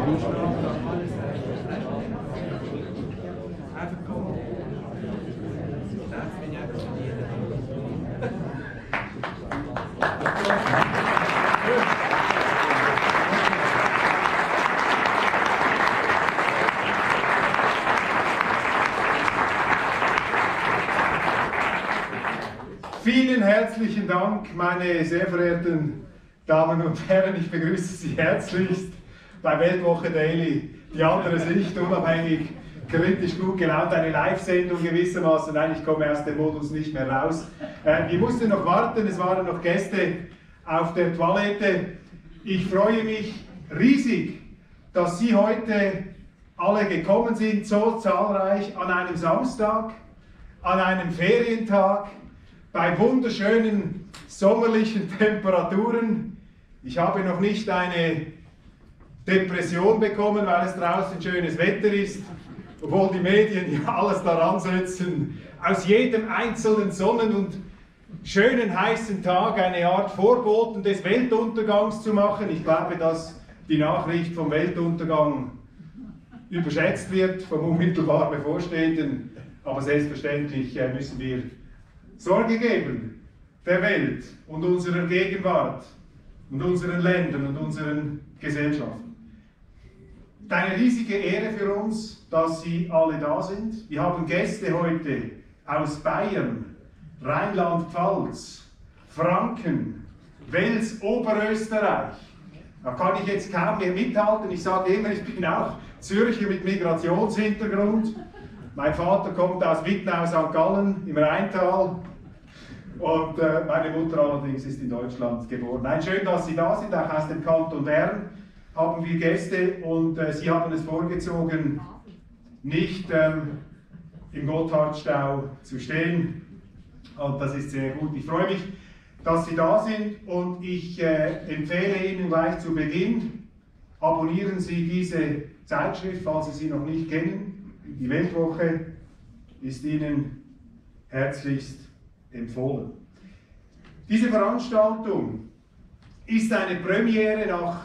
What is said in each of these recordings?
Vielen herzlichen Dank, meine sehr verehrten Damen und Herren. Ich begrüße Sie herzlichst bei Weltwoche Daily. Die andere Sicht, unabhängig, kritisch, gut gelaunt, eine Live-Sendung gewissermaßen. Nein, ich komme aus dem Modus nicht mehr raus. Wir mussten noch warten, es waren noch Gäste auf der Toilette. Ich freue mich riesig, dass Sie heute alle gekommen sind, so zahlreich an einem Samstag, an einem Ferientag, bei wunderschönen sommerlichen Temperaturen. Ich habe noch nicht eine Depression bekommen, weil es draußen schönes Wetter ist, obwohl die Medien ja alles daran setzen, aus jedem einzelnen Sonnen- und schönen heißen Tag eine Art Vorboten des Weltuntergangs zu machen. Ich glaube, dass die Nachricht vom Weltuntergang überschätzt wird, vom unmittelbar bevorstehenden, aber selbstverständlich müssen wir Sorge geben der Welt und unserer Gegenwart und unseren Ländern und unseren Gesellschaften. Es ist eine riesige Ehre für uns, dass Sie alle da sind. Wir haben Gäste heute aus Bayern, Rheinland-Pfalz, Franken, Wels, Oberösterreich. Da kann ich jetzt kaum mehr mithalten. Ich sage immer, ich bin auch Zürcher mit Migrationshintergrund. Mein Vater kommt aus Wittenau, St. Gallen im Rheintal und meine Mutter allerdings ist in Deutschland geboren. Nein, schön, dass Sie da sind, auch aus dem Kanton Bern haben wir Gäste und Sie haben es vorgezogen, nicht im Gotthardstau zu stehen und das ist sehr gut. Ich freue mich, dass Sie da sind und ich empfehle Ihnen gleich zu Beginn, abonnieren Sie diese Zeitschrift, falls Sie sie noch nicht kennen. Die Weltwoche ist Ihnen herzlichst empfohlen. Diese Veranstaltung ist eine Premiere nach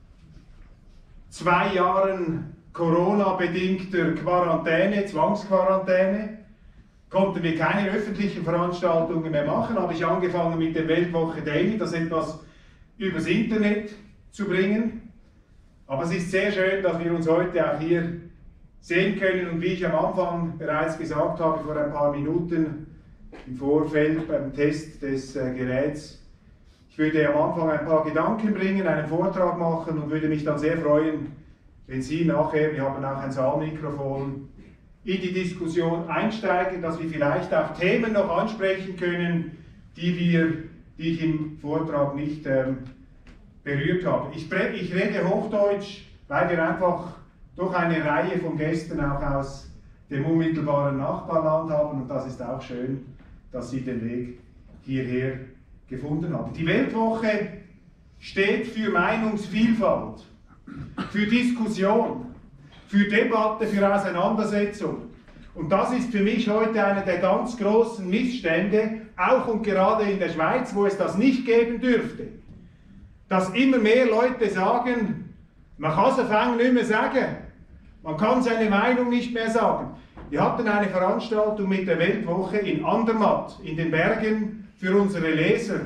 2 Jahren Corona-bedingter Quarantäne, Zwangsquarantäne. Konnten wir keine öffentlichen Veranstaltungen mehr machen, habe ich angefangen mit der Weltwoche Daily, das etwas übers Internet zu bringen. Aber es ist sehr schön, dass wir uns heute auch hier sehen können und wie ich am Anfang bereits gesagt habe, vor ein paar Minuten im Vorfeld beim Test des Geräts, ich würde am Anfang ein paar Gedanken bringen, einen Vortrag machen und würde mich dann sehr freuen, wenn Sie nachher, wir haben auch ein Saalmikrofon, in die Diskussion einsteigen, dass wir vielleicht auch Themen noch ansprechen können, die ich im Vortrag nicht berührt habe. Ich rede Hochdeutsch, weil wir einfach doch eine Reihe von Gästen auch aus dem unmittelbaren Nachbarland haben und das ist auch schön, dass Sie den Weg hierher gefunden haben. Die Weltwoche steht für Meinungsvielfalt, für Diskussion, für Debatte, für Auseinandersetzung. Und das ist für mich heute einer der ganz großen Missstände, auch und gerade in der Schweiz, wo es das nicht geben dürfte. Dass immer mehr Leute sagen, man kann es auf einmal nicht mehr sagen, man kann seine Meinung nicht mehr sagen. Wir hatten eine Veranstaltung mit der Weltwoche in Andermatt, in den Bergen, für unsere Leser.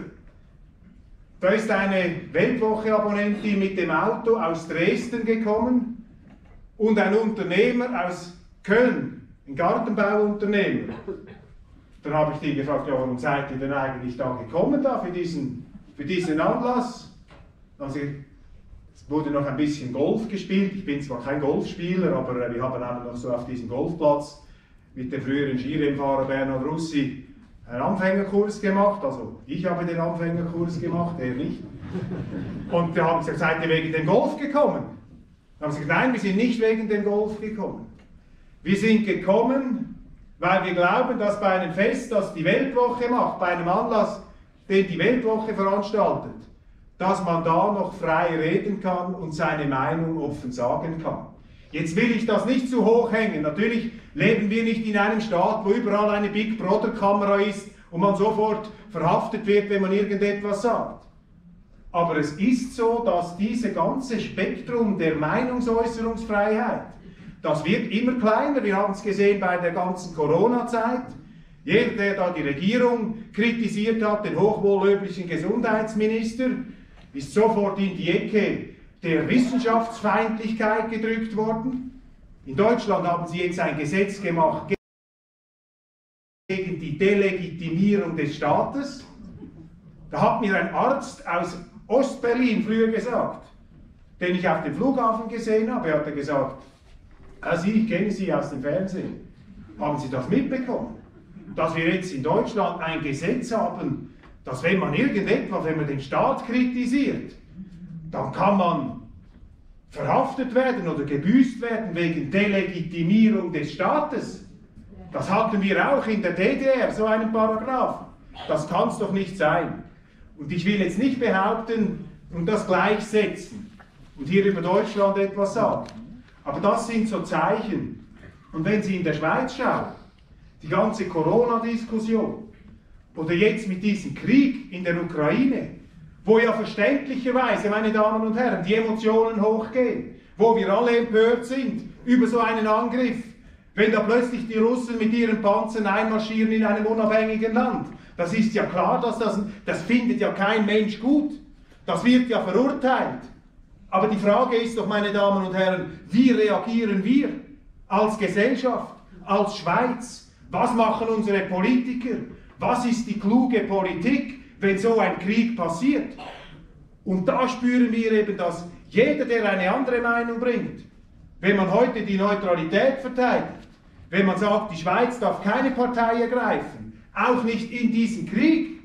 Da ist eine Weltwoche-Abonnentin mit dem Auto aus Dresden gekommen und ein Unternehmer aus Köln, ein Gartenbauunternehmer. Dann habe ich die gefragt, ja, warum seid ihr denn eigentlich da gekommen für diesen Anlass? Also, es wurde noch ein bisschen Golf gespielt. Ich bin zwar kein Golfspieler, aber wir haben auch noch so auf diesem Golfplatz mit dem früheren Skirennfahrer Bernhard Russi einen Anfängerkurs gemacht. Also ich habe den Anfängerkurs gemacht, er nicht. Und da haben sie gesagt, seid ihr wegen dem Golf gekommen? Dann haben sie gesagt, nein, wir sind nicht wegen dem Golf gekommen. Wir sind gekommen, weil wir glauben, dass bei einem Fest, das die Weltwoche macht, bei einem Anlass, den die Weltwoche veranstaltet, dass man da noch frei reden kann und seine Meinung offen sagen kann. Jetzt will ich das nicht zu hoch hängen. Natürlich leben wir nicht in einem Staat, wo überall eine Big Brother Kamera ist und man sofort verhaftet wird, wenn man irgendetwas sagt. Aber es ist so, dass dieses ganze Spektrum der Meinungsäußerungsfreiheit, das wird immer kleiner. Wir haben es gesehen bei der ganzen Corona-Zeit. Jeder, der da die Regierung kritisiert hat, den hochwohllöblichen Gesundheitsminister, ist sofort in die Ecke der Wissenschaftsfeindlichkeit gedrückt worden. In Deutschland haben sie jetzt ein Gesetz gemacht gegen die Delegitimierung des Staates. Da hat mir ein Arzt aus Ostberlin früher gesagt, den ich auf dem Flughafen gesehen habe, hat er gesagt, ich kenne Sie aus dem Fernsehen. Haben Sie das mitbekommen? Dass wir jetzt in Deutschland ein Gesetz haben, dass wenn man den Staat kritisiert, dann kann man verhaftet werden oder gebüßt werden wegen Delegitimierung des Staates. Das hatten wir auch in der DDR, so einen Paragraphen. Das kann es doch nicht sein. Und ich will jetzt nicht behaupten und das gleichsetzen und hier über Deutschland etwas sagen. Aber das sind so Zeichen. Und wenn Sie in der Schweiz schauen, die ganze Corona-Diskussion oder jetzt mit diesem Krieg in der Ukraine, wo ja verständlicherweise, meine Damen und Herren, die Emotionen hochgehen, wo wir alle empört sind über so einen Angriff, wenn da plötzlich die Russen mit ihren Panzern einmarschieren in einem unabhängigen Land. Das ist ja klar, dass das findet ja kein Mensch gut. Das wird ja verurteilt. Aber die Frage ist doch, meine Damen und Herren, wie reagieren wir als Gesellschaft, als Schweiz? Was machen unsere Politiker? Was ist die kluge Politik, wenn so ein Krieg passiert? Und da spüren wir eben, dass jeder, der eine andere Meinung bringt, wenn man heute die Neutralität verteidigt, wenn man sagt, die Schweiz darf keine Partei ergreifen, auch nicht in diesen Krieg.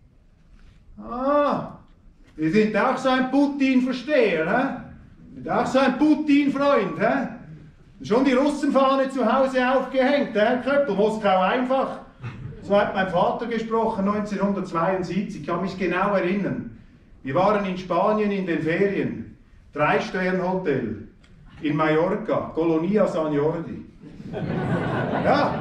Wir sind auch so ein Putin-Versteher, wir sind auch so ein Putin-Freund. Schon die Russenfahne zu Hause aufgehängt, Herr Köppel, Moskau einfach. So hat mein Vater gesprochen, 1972, ich kann mich genau erinnern. Wir waren in Spanien in den Ferien, 3-Sterne-Hotel in Mallorca, Colonia San Jordi. Ja,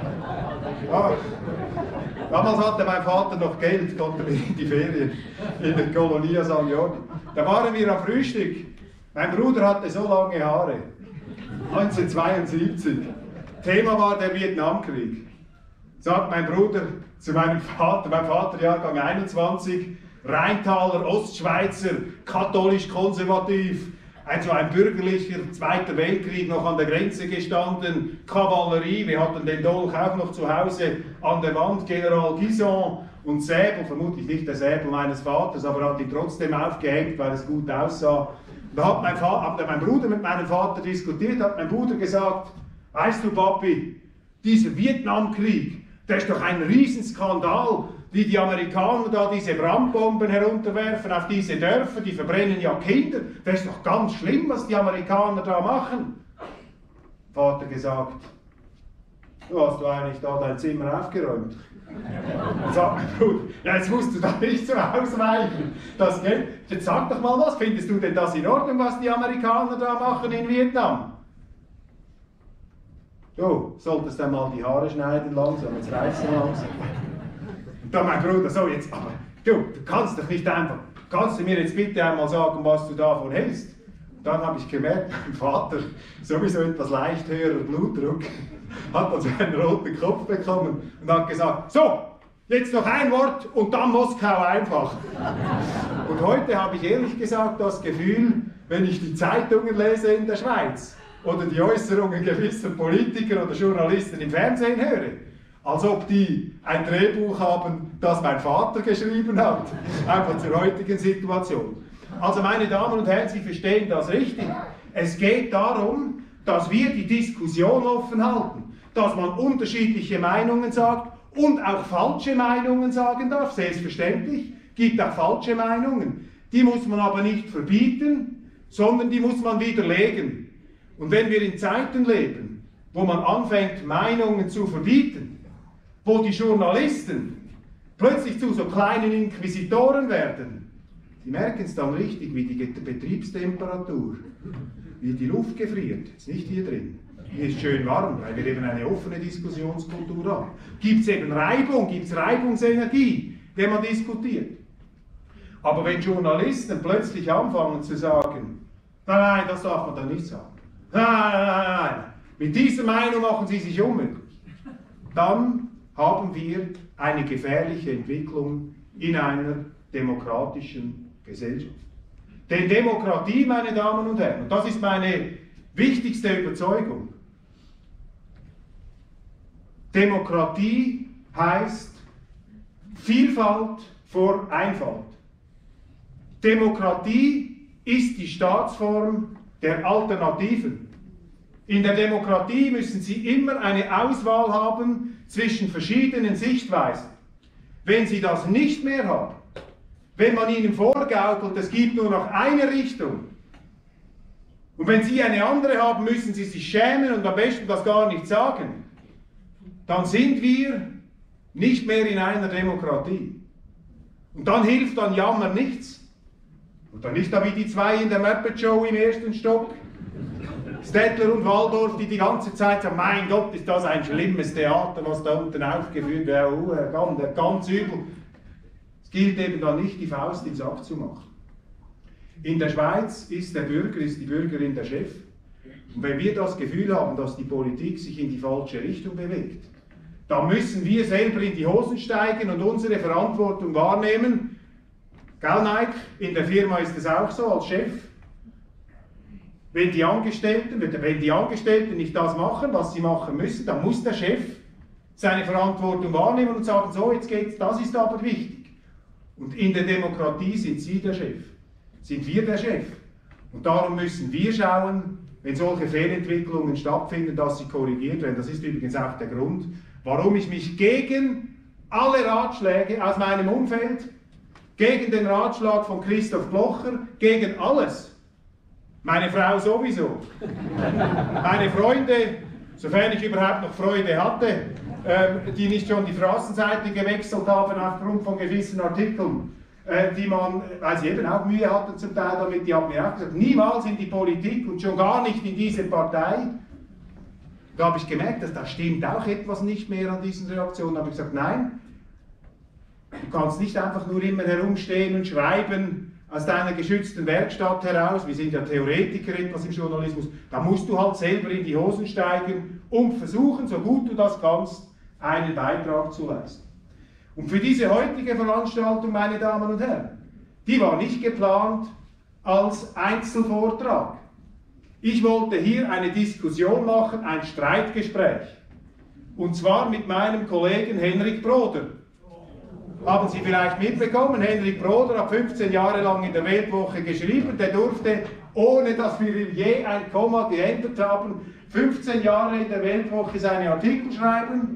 damals hatte mein Vater noch Geld, konnte wir in die Ferien in der Colonia San Jordi. Da waren wir am Frühstück. Mein Bruder hatte so lange Haare. 1972. Thema war der Vietnamkrieg. Sagt mein Bruder zu meinem Vater Jahrgang 21, Rheintaler, Ostschweizer, katholisch-konservativ, ein bürgerlicher Zweiter Weltkrieg noch an der Grenze gestanden, Kavallerie, wir hatten den Dolch auch noch zu Hause an der Wand, General Guison und Säbel, vermutlich nicht der Säbel meines Vaters, aber hat ihn trotzdem aufgehängt, weil es gut aussah. Da hat mein Bruder mit meinem Vater diskutiert, hat mein Bruder gesagt, weißt du Papi, dieser Vietnamkrieg, der ist doch ein Riesenskandal, wie die Amerikaner da diese Brandbomben herunterwerfen auf diese Dörfer, die verbrennen ja Kinder. Das ist doch ganz schlimm, was die Amerikaner da machen. Vater gesagt, du hast doch eigentlich da dein Zimmer aufgeräumt. Dann sagt mein Bruder, ja jetzt musst du da nicht so ausweichen. Jetzt sag doch mal was, findest du denn das in Ordnung, was die Amerikaner da machen in Vietnam? Du solltest einmal die Haare schneiden langsam, jetzt reißt du langsam. Und dann mein Bruder, so jetzt, aber du kannst doch nicht einfach, kannst du mir jetzt bitte einmal sagen, was du davon hältst? Und dann habe ich gemerkt, mein Vater, sowieso etwas leicht höherer Blutdruck, hat also einen roten Kopf bekommen und hat gesagt, so, jetzt noch ein Wort und dann Moskau einfach. Und heute habe ich ehrlich gesagt das Gefühl, wenn ich die Zeitungen lese in der Schweiz oder die Äußerungen gewisser Politiker oder Journalisten im Fernsehen höre, als ob die ein Drehbuch haben, das mein Vater geschrieben hat, einfach zur heutigen Situation. Also meine Damen und Herren, Sie verstehen das richtig. Es geht darum, dass wir die Diskussion offen halten, dass man unterschiedliche Meinungen sagt und auch falsche Meinungen sagen darf, selbstverständlich, gibt auch falsche Meinungen. Die muss man aber nicht verbieten, sondern die muss man widerlegen. Und wenn wir in Zeiten leben, wo man anfängt, Meinungen zu verbieten, wo die Journalisten plötzlich zu so kleinen Inquisitoren werden, die merken es dann richtig, wie die Betriebstemperatur, wie die Luft gefriert, ist nicht hier drin. Hier ist schön warm, weil wir eben eine offene Diskussionskultur haben. Gibt es eben Reibung, gibt es Reibungsenergie, wenn man diskutiert. Aber wenn Journalisten plötzlich anfangen zu sagen, nein, nein, das darf man dann nicht sagen. Nein, nein, nein, nein, mit dieser Meinung machen sie sich unmöglich. Dann haben wir eine gefährliche Entwicklung in einer demokratischen Gesellschaft. Denn Demokratie, meine Damen und Herren, und das ist meine wichtigste Überzeugung, Demokratie heißt Vielfalt vor Einfalt. Demokratie ist die Staatsform der Alternativen. In der Demokratie müssen Sie immer eine Auswahl haben zwischen verschiedenen Sichtweisen. Wenn Sie das nicht mehr haben, wenn man Ihnen vorgaukelt, es gibt nur noch eine Richtung, und wenn Sie eine andere haben, müssen Sie sich schämen und am besten das gar nicht sagen, dann sind wir nicht mehr in einer Demokratie. Und dann hilft dann Jammern nichts. Und dann nicht da wie die zwei in der Muppet Show im ersten Stock, Stettler und Waldorf, die die ganze Zeit sagen, mein Gott, ist das ein schlimmes Theater, was da unten aufgeführt wird, ganz übel. Es gilt eben dann nicht, die Faust ins Sack zu machen. In der Schweiz ist der Bürger, ist die Bürgerin der Chef. Und wenn wir das Gefühl haben, dass die Politik sich in die falsche Richtung bewegt, dann müssen wir selber in die Hosen steigen und unsere Verantwortung wahrnehmen. Gell, Nike? In der Firma ist es auch so, als Chef. Wenn die Angestellten nicht das machen, was sie machen müssen, dann muss der Chef seine Verantwortung wahrnehmen und sagen, so, jetzt geht's, das ist aber wichtig. Und in der Demokratie sind Sie der Chef, sind wir der Chef. Und darum müssen wir schauen, wenn solche Fehlentwicklungen stattfinden, dass sie korrigiert werden. Das ist übrigens auch der Grund, warum ich mich gegen alle Ratschläge aus meinem Umfeld, gegen den Ratschlag von Christoph Blocher, gegen alles, meine Frau sowieso, meine Freunde, sofern ich überhaupt noch Freude hatte, die nicht schon die Straßenseite gewechselt haben aufgrund von gewissen Artikeln, die man, weil sie eben auch Mühe hatten zum Teil damit, die haben mir auch gesagt, niemals in die Politik und schon gar nicht in diese Partei. Da habe ich gemerkt, dass da stimmt auch etwas nicht mehr an diesen Reaktionen. Da habe ich gesagt, nein, du kannst nicht einfach nur immer herumstehen und schreiben aus deiner geschützten Werkstatt heraus. Wir sind ja Theoretiker etwas im Journalismus. Da musst du halt selber in die Hosen steigen und versuchen, so gut du das kannst, einen Beitrag zu leisten. Und für diese heutige Veranstaltung, meine Damen und Herren, die war nicht geplant als Einzelvortrag. Ich wollte hier eine Diskussion machen, ein Streitgespräch. Und zwar mit meinem Kollegen Henrik Broder. Haben Sie vielleicht mitbekommen, Henrik Broder hat 15 Jahre lang in der Weltwoche geschrieben, der durfte, ohne dass wir ihm je ein Komma geändert haben, 15 Jahre in der Weltwoche seine Artikel schreiben,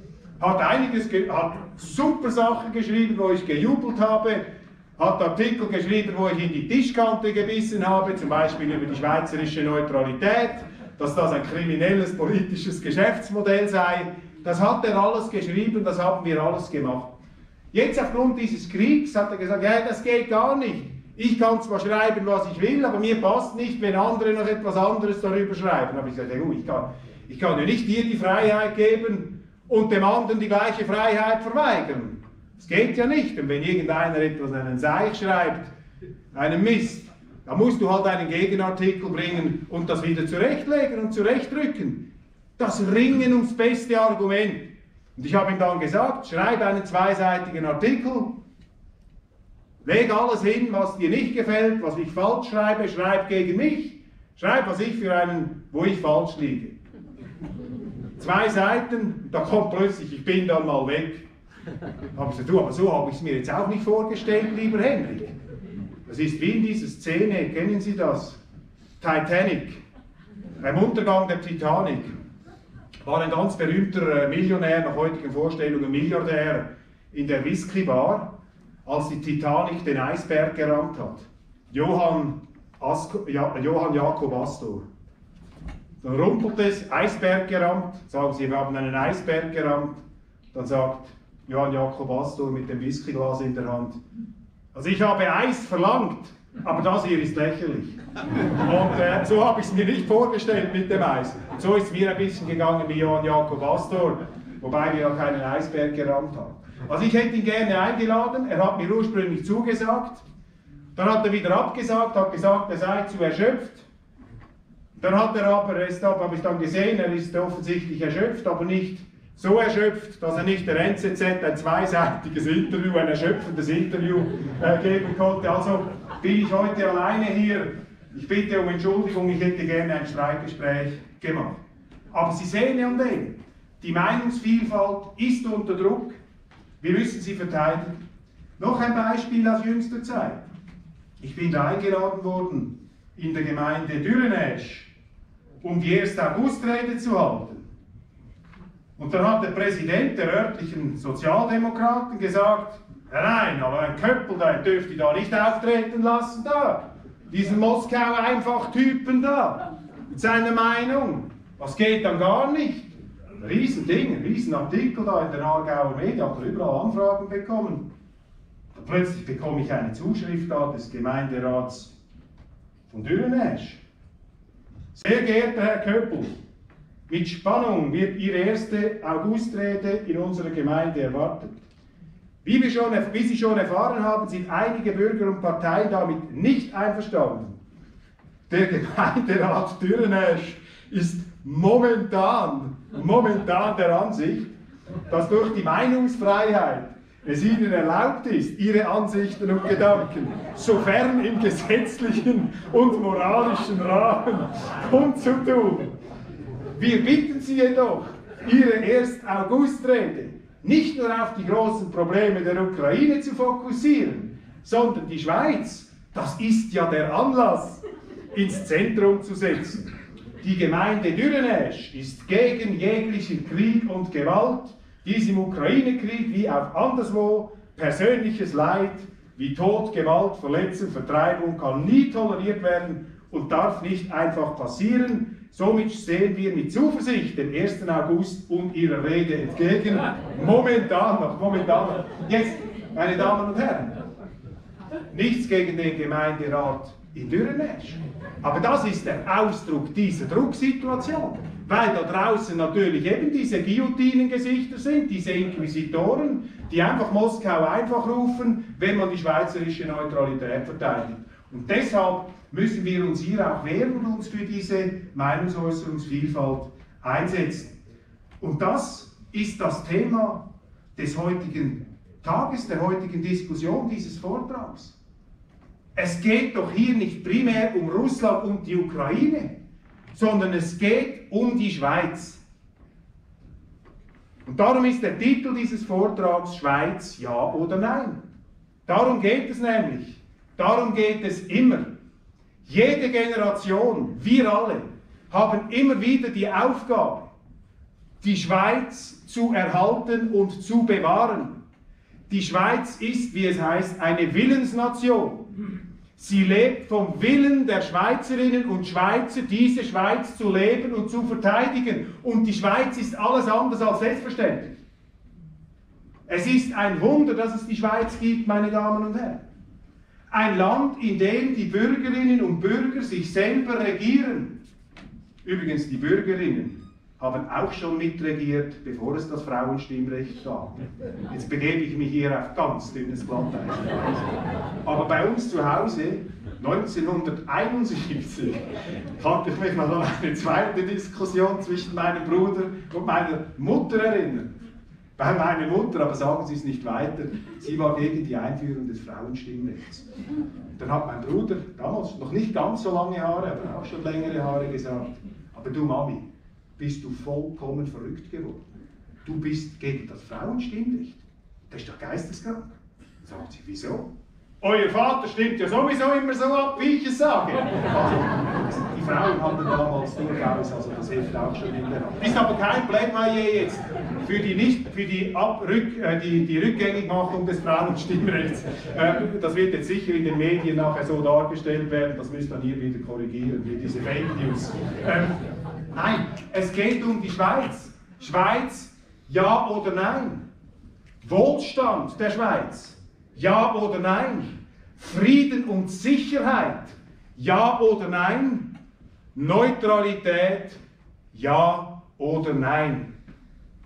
hat super Sachen geschrieben, wo ich gejubelt habe, hat Artikel geschrieben, wo ich in die Tischkante gebissen habe, zum Beispiel über die schweizerische Neutralität, dass das ein kriminelles politisches Geschäftsmodell sei. Das hat er alles geschrieben, das haben wir alles gemacht. Jetzt aufgrund dieses Kriegs hat er gesagt, ja, das geht gar nicht. Ich kann zwar schreiben, was ich will, aber mir passt nicht, wenn andere noch etwas anderes darüber schreiben. Da habe ich gesagt, ja, gut, ich kann ja nicht dir die Freiheit geben und dem anderen die gleiche Freiheit verweigern. Das geht ja nicht. Und wenn irgendeiner etwas einen Seich schreibt, einen Mist, dann musst du halt einen Gegenartikel bringen und das wieder zurechtlegen und zurechtrücken. Das Ringen ums beste Argument. Und ich habe ihm dann gesagt, schreib einen zweiseitigen Artikel, leg alles hin, was dir nicht gefällt, was ich falsch schreibe, schreib gegen mich, schreib, was ich für einen, wo ich falsch liege. 2 Seiten, da kommt plötzlich, ich bin dann mal weg. Habe ich gesagt, du, aber so habe ich es mir jetzt auch nicht vorgestellt, lieber Henrik. Das ist wie in dieser Szene, kennen Sie das? Titanic, beim Untergang der Titanic. War ein ganz berühmter Millionär, nach heutigen Vorstellungen Milliardär, in der Whisky-Bar, als die Titanic den Eisberg gerammt hat. Johann Jakob Astor. Dann rumpelt es, Eisberg gerammt, sagen sie, wir haben einen Eisberg gerammt. Dann sagt Johann Jakob Astor mit dem Whiskyglas in der Hand, also ich habe Eis verlangt, aber das hier ist lächerlich. Und so habe ich es mir nicht vorgestellt mit dem Eis. So ist es mir ein bisschen gegangen wie Johann Jakob Astor, wobei wir ja keinen Eisberg gerammt haben. Also ich hätte ihn gerne eingeladen, er hat mir ursprünglich zugesagt, dann hat er wieder abgesagt, hat gesagt, er sei zu erschöpft. Dann hat er aber, habe ich dann gesehen, er ist offensichtlich erschöpft, aber nicht so erschöpft, dass er nicht der NZZ ein zweiseitiges Interview, ein erschöpfendes Interview geben konnte. Also bin ich heute alleine hier. Ich bitte um Entschuldigung, ich hätte gerne ein Streitgespräch gemacht. Aber Sie sehen an dem, die Meinungsvielfalt ist unter Druck. Wir müssen sie verteidigen. Noch ein Beispiel aus jüngster Zeit. Ich bin da eingeladen worden in der Gemeinde Dürrenäsch, um die 1. August-Rede zu halten. Und dann hat der Präsident der örtlichen Sozialdemokraten gesagt, nein, aber ein Köppel, den dürft ihr da nicht auftreten lassen, da. Diesen Moskau-Einfach-Typen da, mit seiner Meinung. Das geht dann gar nicht. Riesending, Riesenartikel da in den Aargauer Medien, habe überall Anfragen bekommen. Und plötzlich bekomme ich eine Zuschrift da des Gemeinderats von Dürrenäsch. Sehr geehrter Herr Köppel, mit Spannung wird Ihre 1. Augustrede in unserer Gemeinde erwartet. Wie Sie schon erfahren haben, sind einige Bürger und Parteien damit nicht einverstanden. Der Gemeinderat Dürrenäsch ist momentan der Ansicht, dass durch die Meinungsfreiheit es Ihnen erlaubt ist, Ihre Ansichten und Gedanken, sofern im gesetzlichen und moralischen Rahmen, kundzutun. Wir bitten Sie jedoch, Ihre 1. August-Rede nicht nur auf die großen Probleme der Ukraine zu fokussieren, sondern die Schweiz, das ist ja der Anlass, ins Zentrum zu setzen. Die Gemeinde Dürrenäsch ist gegen jeglichen Krieg und Gewalt, dies im Ukraine-Krieg wie auch anderswo. Persönliches Leid wie Tod, Gewalt, Verletzung, Vertreibung kann nie toleriert werden und darf nicht einfach passieren. Somit sehen wir mit Zuversicht dem 1. August und Ihrer Rede entgegen. Momentan noch. Jetzt, meine Damen und Herren, nichts gegen den Gemeinderat in Dürrenäsch. Aber das ist der Ausdruck dieser Drucksituation, weil da draußen natürlich eben diese Guillotinengesichter sind, diese Inquisitoren, die einfach Moskau einfach rufen, wenn man die schweizerische Neutralität verteidigt. Und deshalb müssen wir uns hier auch wehren und uns für diese Meinungsäußerungsvielfalt einsetzen. Und das ist das Thema des heutigen Tages, der heutigen Diskussion dieses Vortrags. Es geht doch hier nicht primär um Russland und die Ukraine, sondern es geht um die Schweiz. Und darum ist der Titel dieses Vortrags Schweiz, ja oder nein. Darum geht es nämlich. Darum geht es immer. Jede Generation, wir alle, haben immer wieder die Aufgabe, die Schweiz zu erhalten und zu bewahren. Die Schweiz ist, wie es heißt, eine Willensnation. Sie lebt vom Willen der Schweizerinnen und Schweizer, diese Schweiz zu leben und zu verteidigen. Und die Schweiz ist alles andere als selbstverständlich. Es ist ein Wunder, dass es die Schweiz gibt, meine Damen und Herren. Ein Land, in dem die Bürgerinnen und Bürger sich selber regieren. Übrigens, die Bürgerinnen haben auch schon mitregiert, bevor es das Frauenstimmrecht gab. Jetzt begebe ich mich hier auf ganz dünnes Glatteis. Aber bei uns zu Hause, 1971, kann ich mich noch an eine zweite Diskussion zwischen meinem Bruder und meiner Mutter erinnern. Weil meine Mutter, aber sagen Sie es nicht weiter, sie war gegen die Einführung des Frauenstimmrechts. Dann hat mein Bruder, damals noch nicht ganz so lange Haare, aber auch schon längere Haare, gesagt, aber du Mami, bist du vollkommen verrückt geworden. Du bist gegen das Frauenstimmrecht. Das ist doch geisteskrank. Sagt sie, wieso? Euer Vater stimmt ja sowieso immer so ab, wie ich es sage. Also, die Frauen hatten damals durchaus, also das hilft auch schon in der Hand. Ist aber kein Plädoyer jetzt für die Rückgängigmachung des Frauenstimmrechts. Das wird jetzt sicher in den Medien nachher so dargestellt werden, das müsst dann hier wieder korrigieren, wie diese Fake News. Nein, es geht um die Schweiz. Schweiz, ja oder nein? Wohlstand der Schweiz, ja oder nein? Frieden und Sicherheit, ja oder nein? Neutralität, ja oder nein?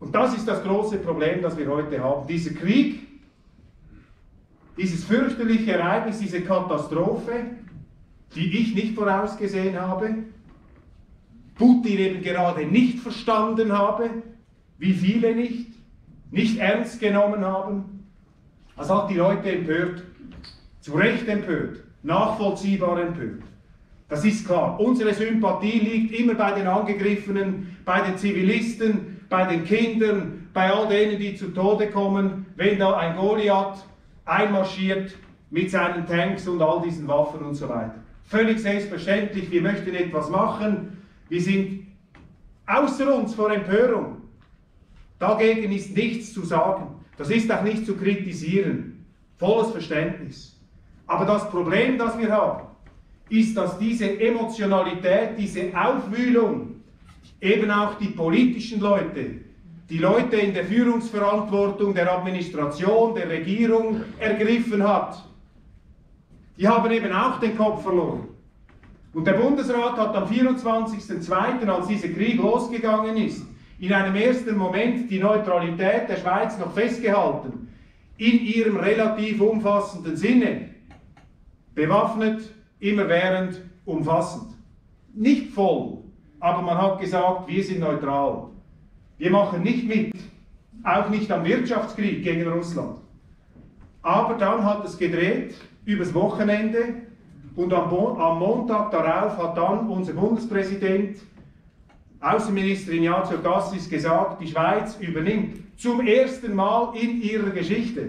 Und das ist das große Problem, das wir heute haben. Dieser Krieg, dieses fürchterliche Ereignis, diese Katastrophe, die ich nicht vorausgesehen habe, Putin eben gerade nicht verstanden habe, wie viele nicht ernst genommen haben. Das hat die Leute empört, zu Recht empört, nachvollziehbar empört. Das ist klar. Unsere Sympathie liegt immer bei den Angegriffenen, bei den Zivilisten, bei den Kindern, bei all denen, die zu Tode kommen, wenn da ein Goliath einmarschiert mit seinen Tanks und all diesen Waffen und so weiter. Völlig selbstverständlich, wir möchten etwas machen, wir sind außer uns vor Empörung. Dagegen ist nichts zu sagen, das ist auch nicht zu kritisieren, volles Verständnis. Aber das Problem, das wir haben, ist, dass diese Emotionalität, diese Aufwühlung eben auch die politischen Leute, die Leute in der Führungsverantwortung der Administration, der Regierung ergriffen hat. Die haben eben auch den Kopf verloren. Und der Bundesrat hat am 24.02., als dieser Krieg losgegangen ist, in einem ersten Moment die Neutralität der Schweiz noch festgehalten, in ihrem relativ umfassenden Sinne, bewaffnet, immerwährend, umfassend. Nicht voll, aber man hat gesagt, wir sind neutral. Wir machen nicht mit, auch nicht am Wirtschaftskrieg gegen Russland. Aber dann hat es gedreht, übers Wochenende, und am Montag darauf hat dann unser Bundespräsident, Außenministerin Ignazio Cassis, gesagt, die Schweiz übernimmt zum ersten Mal in ihrer Geschichte,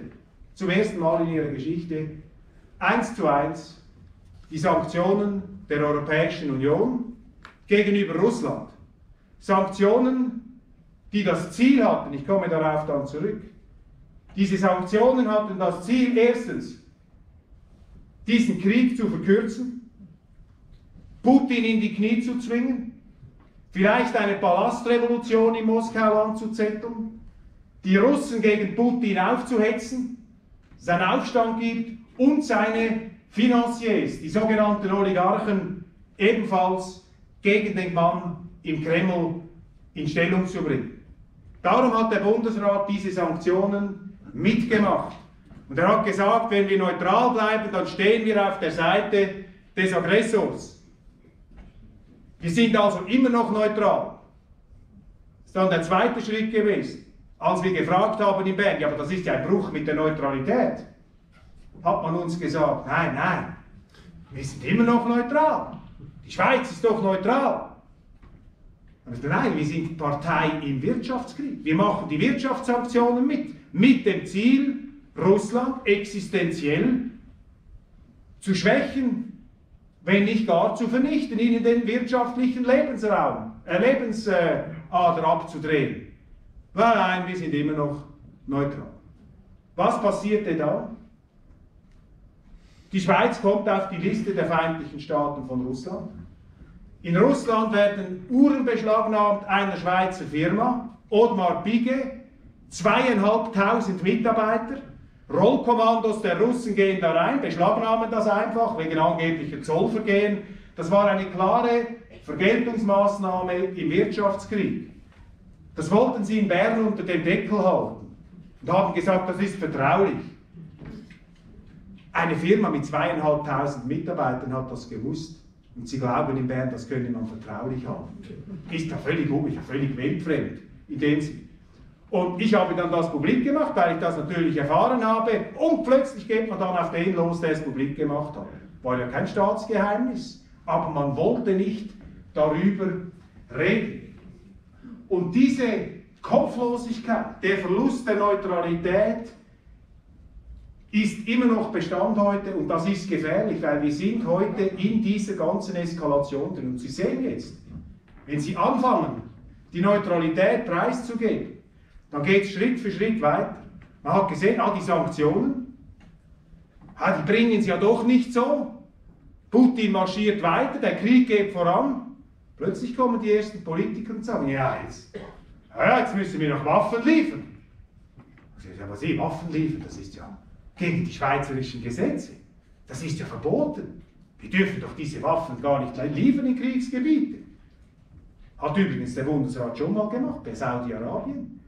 1:1 die Sanktionen der Europäischen Union gegenüber Russland. Sanktionen, die das Ziel hatten, ich komme darauf dann zurück, diese Sanktionen hatten das Ziel, erstens, diesen Krieg zu verkürzen, Putin in die Knie zu zwingen, vielleicht eine Palastrevolution in Moskau anzuzetteln, die Russen gegen Putin aufzuhetzen, es einen Aufstand gibt und seine Financiers, die sogenannten Oligarchen, ebenfalls gegen den Mann im Kreml in Stellung zu bringen. Darum hat der Bundesrat diese Sanktionen mitgemacht. Und er hat gesagt, wenn wir neutral bleiben, dann stehen wir auf der Seite des Aggressors. Wir sind also immer noch neutral. Das ist dann der zweite Schritt gewesen. Als wir gefragt haben in Bern, ja, aber das ist ja ein Bruch mit der Neutralität, hat man uns gesagt, nein, wir sind immer noch neutral. Die Schweiz ist doch neutral. Nein, wir sind Partei im Wirtschaftskrieg. Wir machen die Wirtschaftssanktionen mit dem Ziel, Russland existenziell zu schwächen, wenn nicht gar zu vernichten, ihnen den wirtschaftlichen Lebensader abzudrehen. Nein, wir sind immer noch neutral. Was passierte dann? Die Schweiz kommt auf die Liste der feindlichen Staaten von Russland. In Russland werden Uhren beschlagnahmt einer Schweizer Firma, Audemars Piguet, 2'500 Mitarbeiter. Rollkommandos der Russen gehen da rein, beschlagnahmen das einfach wegen angeblicher Zollvergehen. Das war eine klare Vergeltungsmaßnahme im Wirtschaftskrieg. Das wollten sie in Bern unter dem Deckel halten und haben gesagt, das ist vertraulich. Eine Firma mit 2'500 Mitarbeitern hat das gewusst. Und sie glauben in Bern, das könne man vertraulich haben. Ist ja völlig weltfremd in dem Sinne. Und ich habe dann das publik gemacht, weil ich das natürlich erfahren habe. Und plötzlich geht man dann auf den los, der es publik gemacht hat. War ja kein Staatsgeheimnis. Aber man wollte nicht darüber reden. Und diese Kopflosigkeit, der Verlust der Neutralität, ist immer noch Bestand heute, und das ist gefährlich, weil wir sind heute in dieser ganzen Eskalation drin. Und Sie sehen jetzt, wenn Sie anfangen, die Neutralität preiszugeben, dann geht es Schritt für Schritt weiter. Man hat gesehen, die Sanktionen, die bringen es ja doch nicht so. Putin marschiert weiter, der Krieg geht voran. Plötzlich kommen die ersten Politiker und sagen, jetzt müssen wir noch Waffen liefern. Aber Sie, Waffen liefern, das ist ja gegen die schweizerischen Gesetze. Das ist ja verboten. Wir dürfen doch diese Waffen gar nicht liefern in Kriegsgebiete. Hat übrigens der Bundesrat schon mal gemacht, bei Saudi-Arabien.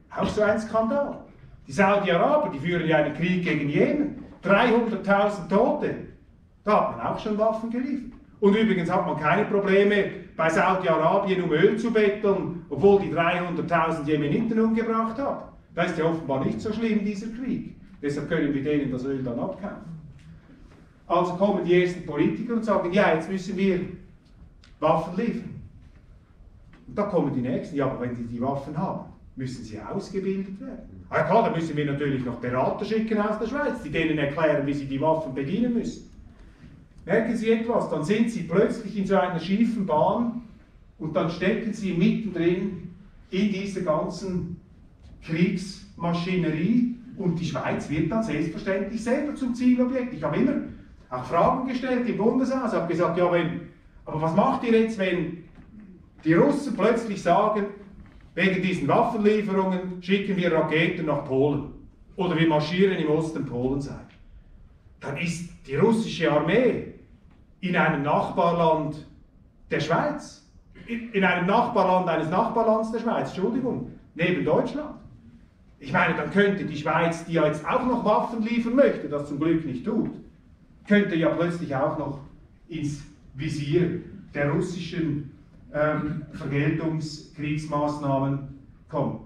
Auch so ein Skandal. Die Saudi-Araber, die führen ja einen Krieg gegen Jemen. 300.000 Tote. Da hat man auch schon Waffen geliefert. Und übrigens hat man keine Probleme, bei Saudi-Arabien um Öl zu betteln, obwohl die 300.000 Jemeniten umgebracht haben. Das ist ja offenbar nicht so schlimm, dieser Krieg. Deshalb können wir denen das Öl dann abkaufen. Also kommen die ersten Politiker und sagen, ja, jetzt müssen wir Waffen liefern. Und da kommen die Nächsten, ja, aber wenn die die Waffen haben, müssen sie ausgebildet werden. Ah, klar, dann müssen wir natürlich noch Berater schicken aus der Schweiz, die denen erklären, wie sie die Waffen bedienen müssen. Merken Sie etwas, dann sind Sie plötzlich in so einer schiefen Bahn und dann stecken Sie mittendrin in dieser ganzen Kriegsmaschinerie und die Schweiz wird dann selbstverständlich selber zum Zielobjekt. Ich habe immer auch Fragen gestellt im Bundeshaus, habe gesagt, ja, aber was macht ihr jetzt, wenn die Russen plötzlich sagen, wegen diesen Waffenlieferungen schicken wir Raketen nach Polen oder wir marschieren im Osten Polens ein? Dann ist die russische Armee in einem Nachbarland der Schweiz, in einem Nachbarland eines Nachbarlands der Schweiz, Entschuldigung, neben Deutschland. Ich meine, dann könnte die Schweiz, die ja jetzt auch noch Waffen liefern möchte, das zum Glück nicht tut, könnte ja plötzlich auch noch ins Visier der russischen Vergeltungskriegsmaßnahmen kommen.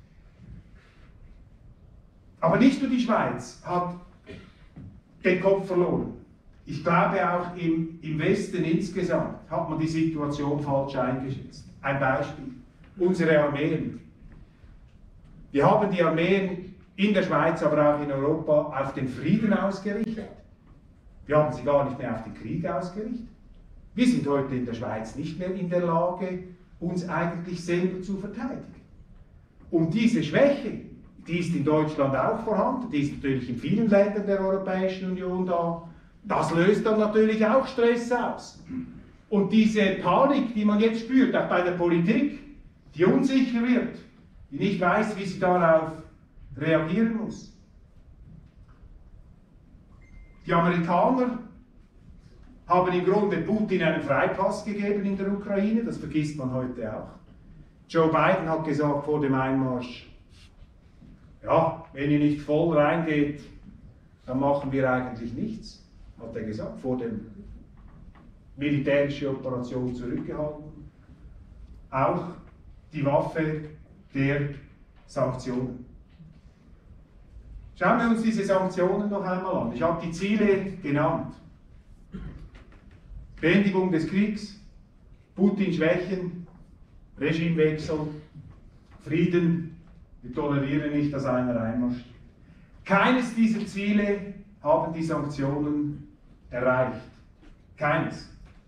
Aber nicht nur die Schweiz hat den Kopf verloren. Ich glaube, auch im Westen insgesamt hat man die Situation falsch eingeschätzt. Ein Beispiel: unsere Armeen. Wir haben die Armeen in der Schweiz, aber auch in Europa auf den Frieden ausgerichtet. Wir haben sie gar nicht mehr auf den Krieg ausgerichtet. Wir sind heute in der Schweiz nicht mehr in der Lage, uns eigentlich selber zu verteidigen. Und diese Schwäche, die ist in Deutschland auch vorhanden, die ist natürlich in vielen Ländern der Europäischen Union da. Das löst dann natürlich auch Stress aus. Und diese Panik, die man jetzt spürt, auch bei der Politik, die unsicher wird, die nicht weiß, wie sie darauf reagieren muss. Die Amerikaner haben im Grunde Putin einen Freipass gegeben in der Ukraine, das vergisst man heute auch. Joe Biden hat gesagt vor dem Einmarsch, ja, wenn ihr nicht voll reingeht, dann machen wir eigentlich nichts, hat er gesagt, vor der militärischen Operation zurückgehalten. Auch die Waffe der Sanktionen. Schauen wir uns diese Sanktionen noch einmal an. Ich habe die Ziele genannt. Beendigung des Kriegs, Putin schwächen, Regimewechsel, Frieden, wir tolerieren nicht, dass einer einmarschiert. Keines dieser Ziele haben die Sanktionen erreicht. Keines.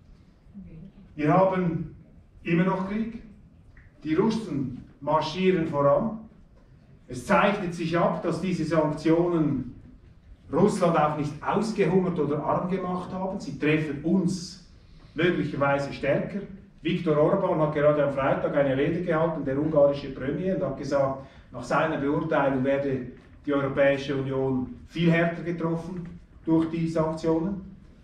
Wir haben immer noch Krieg. Die Russen marschieren voran. Es zeichnet sich ab, dass diese Sanktionen Russland auch nicht ausgehungert oder arm gemacht haben. Sie treffen uns möglicherweise stärker. Viktor Orban hat gerade am Freitag eine Rede gehalten, der ungarische Premier, und hat gesagt, nach seiner Beurteilung werde die Europäische Union viel härter getroffen durch die Sanktionen.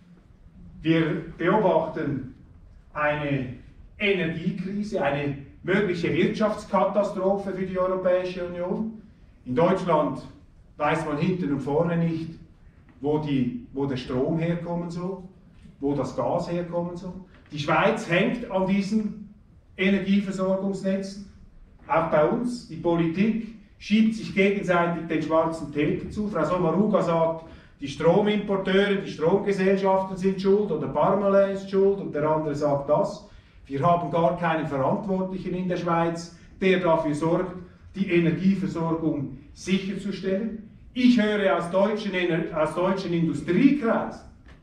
Wir beobachten eine Energiekrise, eine mögliche Wirtschaftskatastrophe für die Europäische Union. In Deutschland weiß man hinten und vorne nicht, wo der Strom herkommen soll, wo das Gas herkommen soll. Die Schweiz hängt an diesen Energieversorgungsnetzen, auch bei uns. Die Politik schiebt sich gegenseitig den schwarzen Peter zu. Frau Sommaruga sagt, die Stromimporteure, die Stromgesellschaften sind schuld oder Parmalat ist schuld und der andere sagt das. Wir haben gar keinen Verantwortlichen in der Schweiz, der dafür sorgt, die Energieversorgung sicherzustellen. Ich höre aus deutschen Industriekreisen,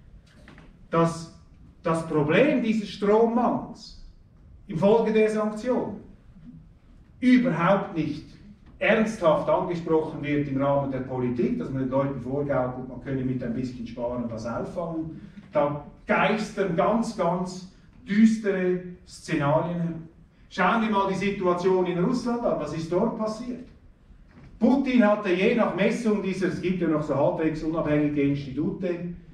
dass das Problem dieses Strommangels infolge der Sanktionen überhaupt nicht ernsthaft angesprochen wird im Rahmen der Politik, dass man den Leuten vorgaukelt, man könne mit ein bisschen Sparen was auffangen. Da geistern ganz, ganz düstere Szenarien herum. Schauen wir mal die Situation in Russland an, was ist dort passiert? Putin hatte je nach Messung es gibt ja noch so halbwegs unabhängige Institute,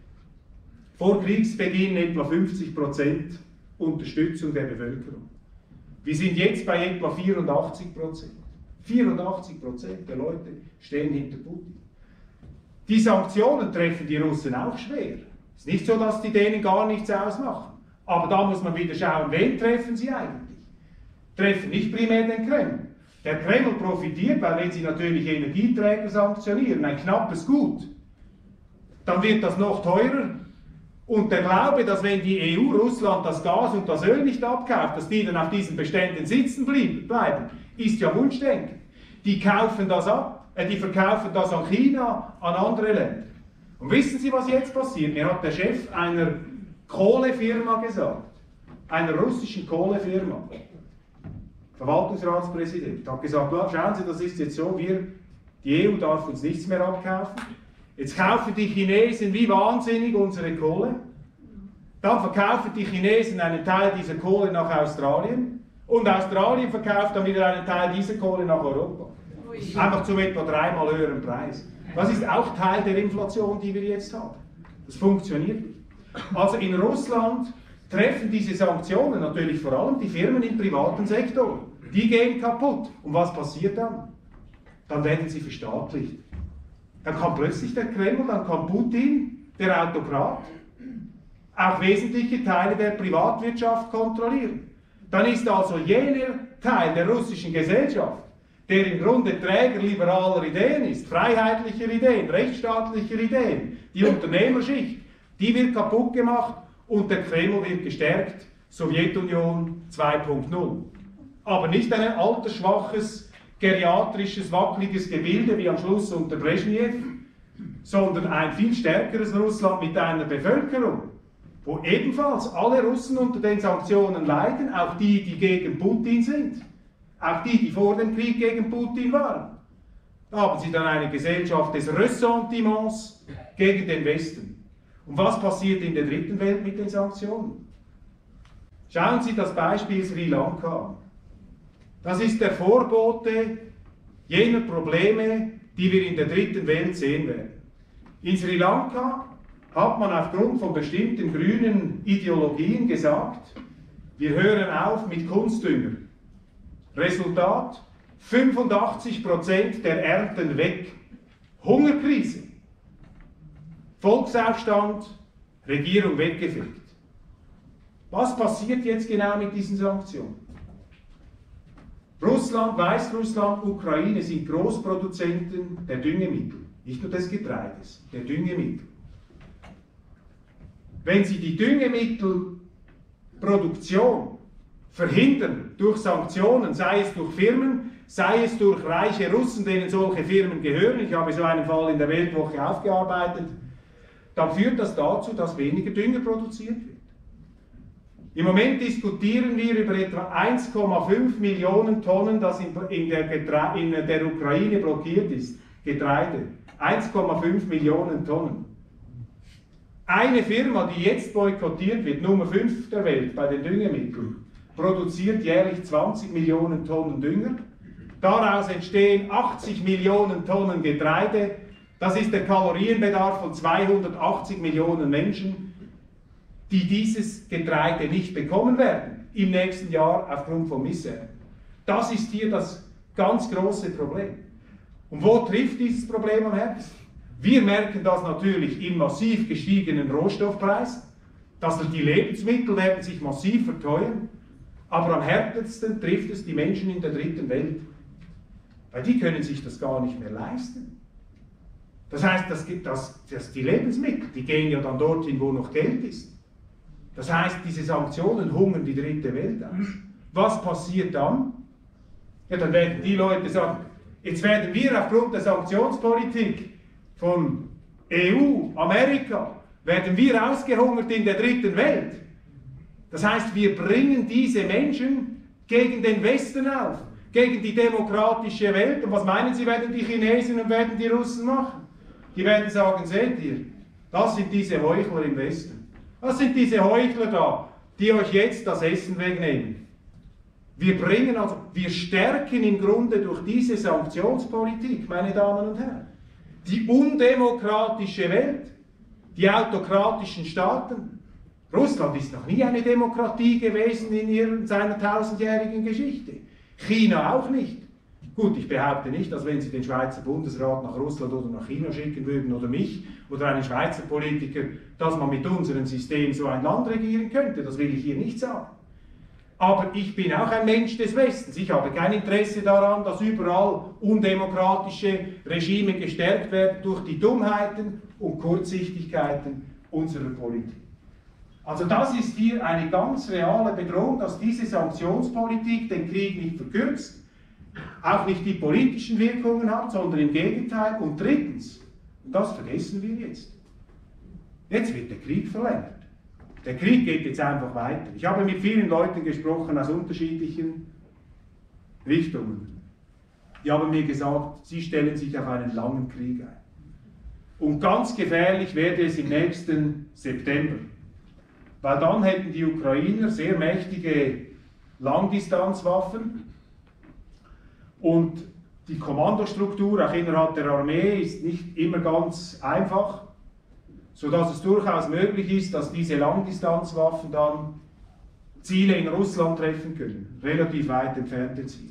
vor Kriegsbeginn etwa 50% Unterstützung der Bevölkerung. Wir sind jetzt bei etwa 84%. 84% der Leute stehen hinter Putin. Die Sanktionen treffen die Russen auch schwer. Es ist nicht so, dass die denen gar nichts ausmachen. Aber da muss man wieder schauen, wen treffen sie eigentlich? Treffen nicht primär den Kreml. Der Kreml profitiert, weil wenn sie natürlich Energieträger sanktionieren, ein knappes Gut, dann wird das noch teurer. Und der Glaube, dass wenn die EU Russland das Gas und das Öl nicht abkauft, dass die dann auf diesen Beständen sitzen bleiben, ist ja Wunschdenken. Die kaufen das ab, die verkaufen das an China, an andere Länder. Und wissen Sie, was jetzt passiert? Mir hat der Chef einer Kohlefirma gesagt, einer russischen Kohlefirma, Verwaltungsratspräsident, hat gesagt, schauen Sie, das ist jetzt so, die EU darf uns nichts mehr abkaufen. Jetzt kaufen die Chinesen wie wahnsinnig unsere Kohle. Dann verkaufen die Chinesen einen Teil dieser Kohle nach Australien. Und Australien verkauft dann wieder einen Teil dieser Kohle nach Europa. Einfach zum etwa 3-mal höheren Preis. Das ist auch Teil der Inflation, die wir jetzt haben. Das funktioniert nicht. Also in Russland treffen diese Sanktionen natürlich vor allem die Firmen im privaten Sektor. Die gehen kaputt. Und was passiert dann? Dann werden sie verstaatlicht. Dann kann plötzlich der Kreml, dann kann Putin, der Autokrat, auch wesentliche Teile der Privatwirtschaft kontrollieren. Dann ist also jener Teil der russischen Gesellschaft, der im Grunde Träger liberaler Ideen ist, freiheitlicher Ideen, rechtsstaatlicher Ideen, die Unternehmerschicht, die wird kaputt gemacht und der Kreml wird gestärkt, Sowjetunion 2.0. Aber nicht ein altersschwaches, geriatrisches, wackeliges Gebilde wie am Schluss unter Brezhnev, sondern ein viel stärkeres Russland mit einer Bevölkerung, wo ebenfalls alle Russen unter den Sanktionen leiden, auch die, die gegen Putin sind, auch die, die vor dem Krieg gegen Putin waren. Da haben sie dann eine Gesellschaft des Ressentiments gegen den Westen. Und was passiert in der dritten Welt mit den Sanktionen? Schauen Sie das Beispiel Sri Lanka an. Das ist der Vorbote jener Probleme, die wir in der dritten Welt sehen werden. In Sri Lanka hat man aufgrund von bestimmten grünen Ideologien gesagt, wir hören auf mit Kunstdünger. Resultat, 85% der Ernten weg. Hungerkrise. Volksaufstand, Regierung weggefegt. Was passiert jetzt genau mit diesen Sanktionen? Russland, Weißrussland, Ukraine sind Großproduzenten der Düngemittel, nicht nur des Getreides, der Düngemittel. Wenn Sie die Düngemittelproduktion verhindern durch Sanktionen, sei es durch Firmen, sei es durch reiche Russen, denen solche Firmen gehören, ich habe so einen Fall in der Weltwoche aufgearbeitet, dann führt das dazu, dass weniger Dünger produziert wird. Im Moment diskutieren wir über etwa 1,5 Millionen Tonnen, das in der Ukraine blockiert ist, Getreide. 1,5 Millionen Tonnen. Eine Firma, die jetzt boykottiert wird, Nummer 5 der Welt bei den Düngemitteln, produziert jährlich 20 Millionen Tonnen Dünger. Daraus entstehen 80 Millionen Tonnen Getreide. Das ist der Kalorienbedarf von 280 Millionen Menschen, die dieses Getreide nicht bekommen werden im nächsten Jahr aufgrund von Misere. Das ist hier das ganz große Problem. Und wo trifft dieses Problem am härtesten? Wir merken das natürlich in massiv gestiegenen Rohstoffpreisen, dass die Lebensmittel werden sich massiv verteuern, aber am härtesten trifft es die Menschen in der dritten Welt, weil die können sich das gar nicht mehr leisten. Das heißt, die Lebensmittel, die gehen ja dann dorthin, wo noch Geld ist. Das heißt, diese Sanktionen hungern die dritte Welt aus. Was passiert dann? Ja, dann werden die Leute sagen, jetzt werden wir aufgrund der Sanktionspolitik von EU, Amerika, werden wir ausgehungert in der dritten Welt. Das heißt, wir bringen diese Menschen gegen den Westen auf, gegen die demokratische Welt. Und was meinen Sie, werden die Chinesen und werden die Russen machen? Die werden sagen, seht ihr, das sind diese Heuchler im Westen. Das sind diese Heuchler da, die euch jetzt das Essen wegnehmen. Wir stärken im Grunde durch diese Sanktionspolitik, meine Damen und Herren, die undemokratische Welt, die autokratischen Staaten. Russland ist noch nie eine Demokratie gewesen in seiner tausendjährigen Geschichte. China auch nicht. Gut, ich behaupte nicht, dass wenn Sie den Schweizer Bundesrat nach Russland oder nach China schicken würden oder mich oder einen Schweizer Politiker, dass man mit unserem System so ein Land regieren könnte. Das will ich hier nicht sagen. Aber ich bin auch ein Mensch des Westens. Ich habe kein Interesse daran, dass überall undemokratische Regime gestärkt werden durch die Dummheiten und Kurzsichtigkeiten unserer Politik. Also das ist hier eine ganz reale Bedrohung, dass diese Sanktionspolitik den Krieg nicht verkürzt, auch nicht die politischen Wirkungen hat, sondern im Gegenteil. Und drittens, und das vergessen wir jetzt wird der Krieg verlängert. Der Krieg geht jetzt einfach weiter. Ich habe mit vielen Leuten gesprochen aus unterschiedlichen Richtungen. Die haben mir gesagt, sie stellen sich auf einen langen Krieg ein. Und ganz gefährlich werde es im nächsten September. Weil dann hätten die Ukrainer sehr mächtige Langdistanzwaffen und die Kommandostruktur auch innerhalb der Armee ist nicht immer ganz einfach, sodass es durchaus möglich ist, dass diese Langdistanzwaffen dann Ziele in Russland treffen können, relativ weit entfernte Ziele.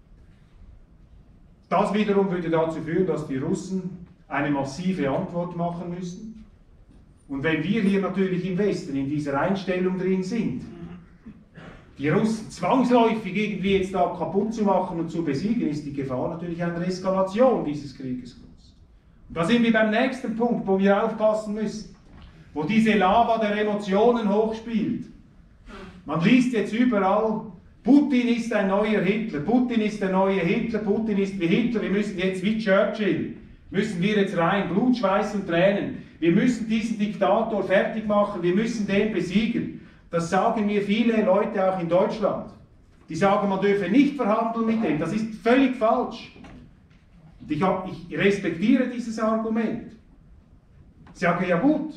Das wiederum würde dazu führen, dass die Russen eine massive Antwort machen müssen. Und wenn wir hier natürlich im Westen in dieser Einstellung drin sind, die Russen zwangsläufig irgendwie jetzt da kaputt zu machen und zu besiegen, ist die Gefahr natürlich einer Eskalation dieses Krieges groß. Und da sind wir beim nächsten Punkt, wo wir aufpassen müssen, wo diese Lava der Emotionen hochspielt. Man liest jetzt überall, Putin ist ein neuer Hitler, Putin ist der neue Hitler, Putin ist wie Hitler, wir müssen jetzt wie Churchill, müssen wir jetzt rein, Blut, Schweiß und Tränen, wir müssen diesen Diktator fertig machen, wir müssen den besiegen. Das sagen mir viele Leute auch in Deutschland. Die sagen, man dürfe nicht verhandeln mit dem. Das ist völlig falsch. Und ich respektiere dieses Argument. Ich sage, ja gut,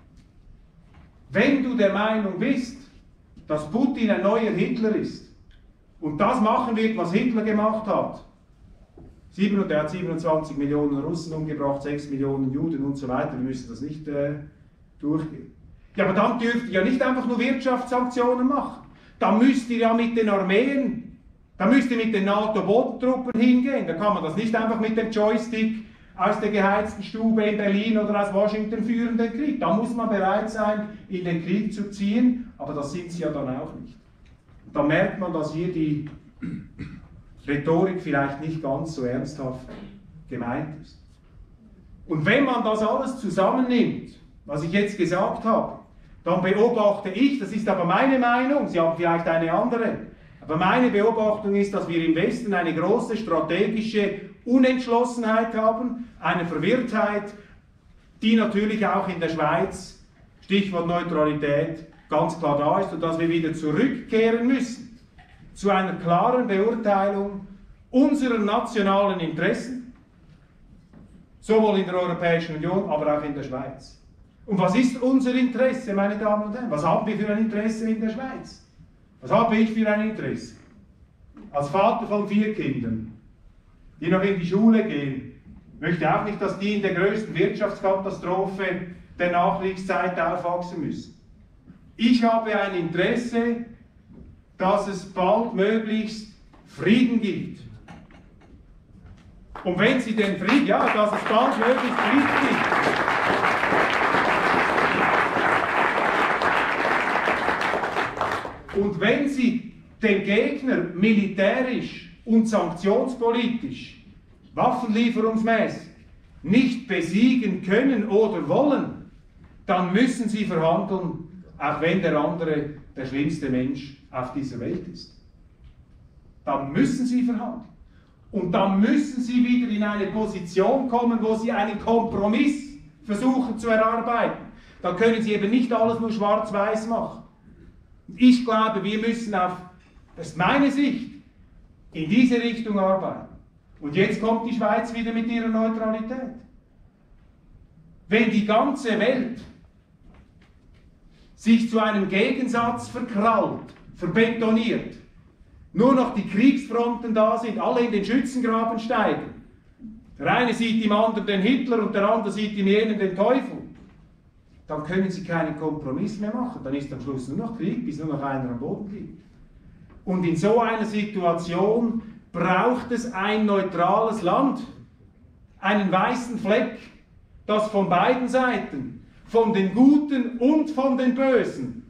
wenn du der Meinung bist, dass Putin ein neuer Hitler ist und das machen wird, was Hitler gemacht hat, er hat 27 Millionen Russen umgebracht, 6 Millionen Juden und so weiter, wir müssen das nicht durchgehen. Ja, aber dann dürft ihr ja nicht einfach nur Wirtschaftssanktionen machen. Dann müsst ihr ja mit den Armeen, dann müsst ihr mit den NATO-Bodentruppen hingehen. Da kann man das nicht einfach mit dem Joystick aus der geheizten Stube in Berlin oder aus Washington führen, den Krieg. Da muss man bereit sein, in den Krieg zu ziehen, aber das sind sie ja dann auch nicht. Da merkt man, dass hier die Rhetorik vielleicht nicht ganz so ernsthaft gemeint ist. Und wenn man das alles zusammennimmt, was ich jetzt gesagt habe, dann beobachte ich, das ist aber meine Meinung, Sie haben vielleicht eine andere, aber meine Beobachtung ist, dass wir im Westen eine große strategische Unentschlossenheit haben, eine Verwirrtheit, die natürlich auch in der Schweiz, Stichwort Neutralität, ganz klar da ist und dass wir wieder zurückkehren müssen zu einer klaren Beurteilung unserer nationalen Interessen, sowohl in der Europäischen Union, aber auch in der Schweiz. Und was ist unser Interesse, meine Damen und Herren? Was haben wir für ein Interesse in der Schweiz? Was habe ich für ein Interesse? Als Vater von 4 Kindern, die noch in die Schule gehen, möchte auch nicht, dass die in der größten Wirtschaftskatastrophe der Nachkriegszeit aufwachsen müssen. Ich habe ein Interesse, dass es baldmöglichst Frieden gibt. Und wenn Sie den Frieden, ja, dass es baldmöglichst Frieden gibt. Und wenn Sie den Gegner militärisch und sanktionspolitisch, waffenlieferungsmäßig nicht besiegen können oder wollen, dann müssen Sie verhandeln, auch wenn der andere der schlimmste Mensch auf dieser Welt ist. Dann müssen Sie verhandeln. Und dann müssen Sie wieder in eine Position kommen, wo Sie einen Kompromiss versuchen zu erarbeiten. Dann können Sie eben nicht alles nur schwarz-weiß machen. Ich glaube, wir müssen das ist meine Sicht, in diese Richtung arbeiten. Und jetzt kommt die Schweiz wieder mit ihrer Neutralität. Wenn die ganze Welt sich zu einem Gegensatz verkrallt, verbetoniert, nur noch die Kriegsfronten da sind, alle in den Schützengraben steigen, der eine sieht im anderen den Hitler und der andere sieht in jenem den Teufel, dann können sie keinen Kompromiss mehr machen. Dann ist am Schluss nur noch Krieg, bis nur noch einer am Boden liegt. Und in so einer Situation braucht es ein neutrales Land, einen weißen Fleck, das von beiden Seiten, von den Guten und von den Bösen,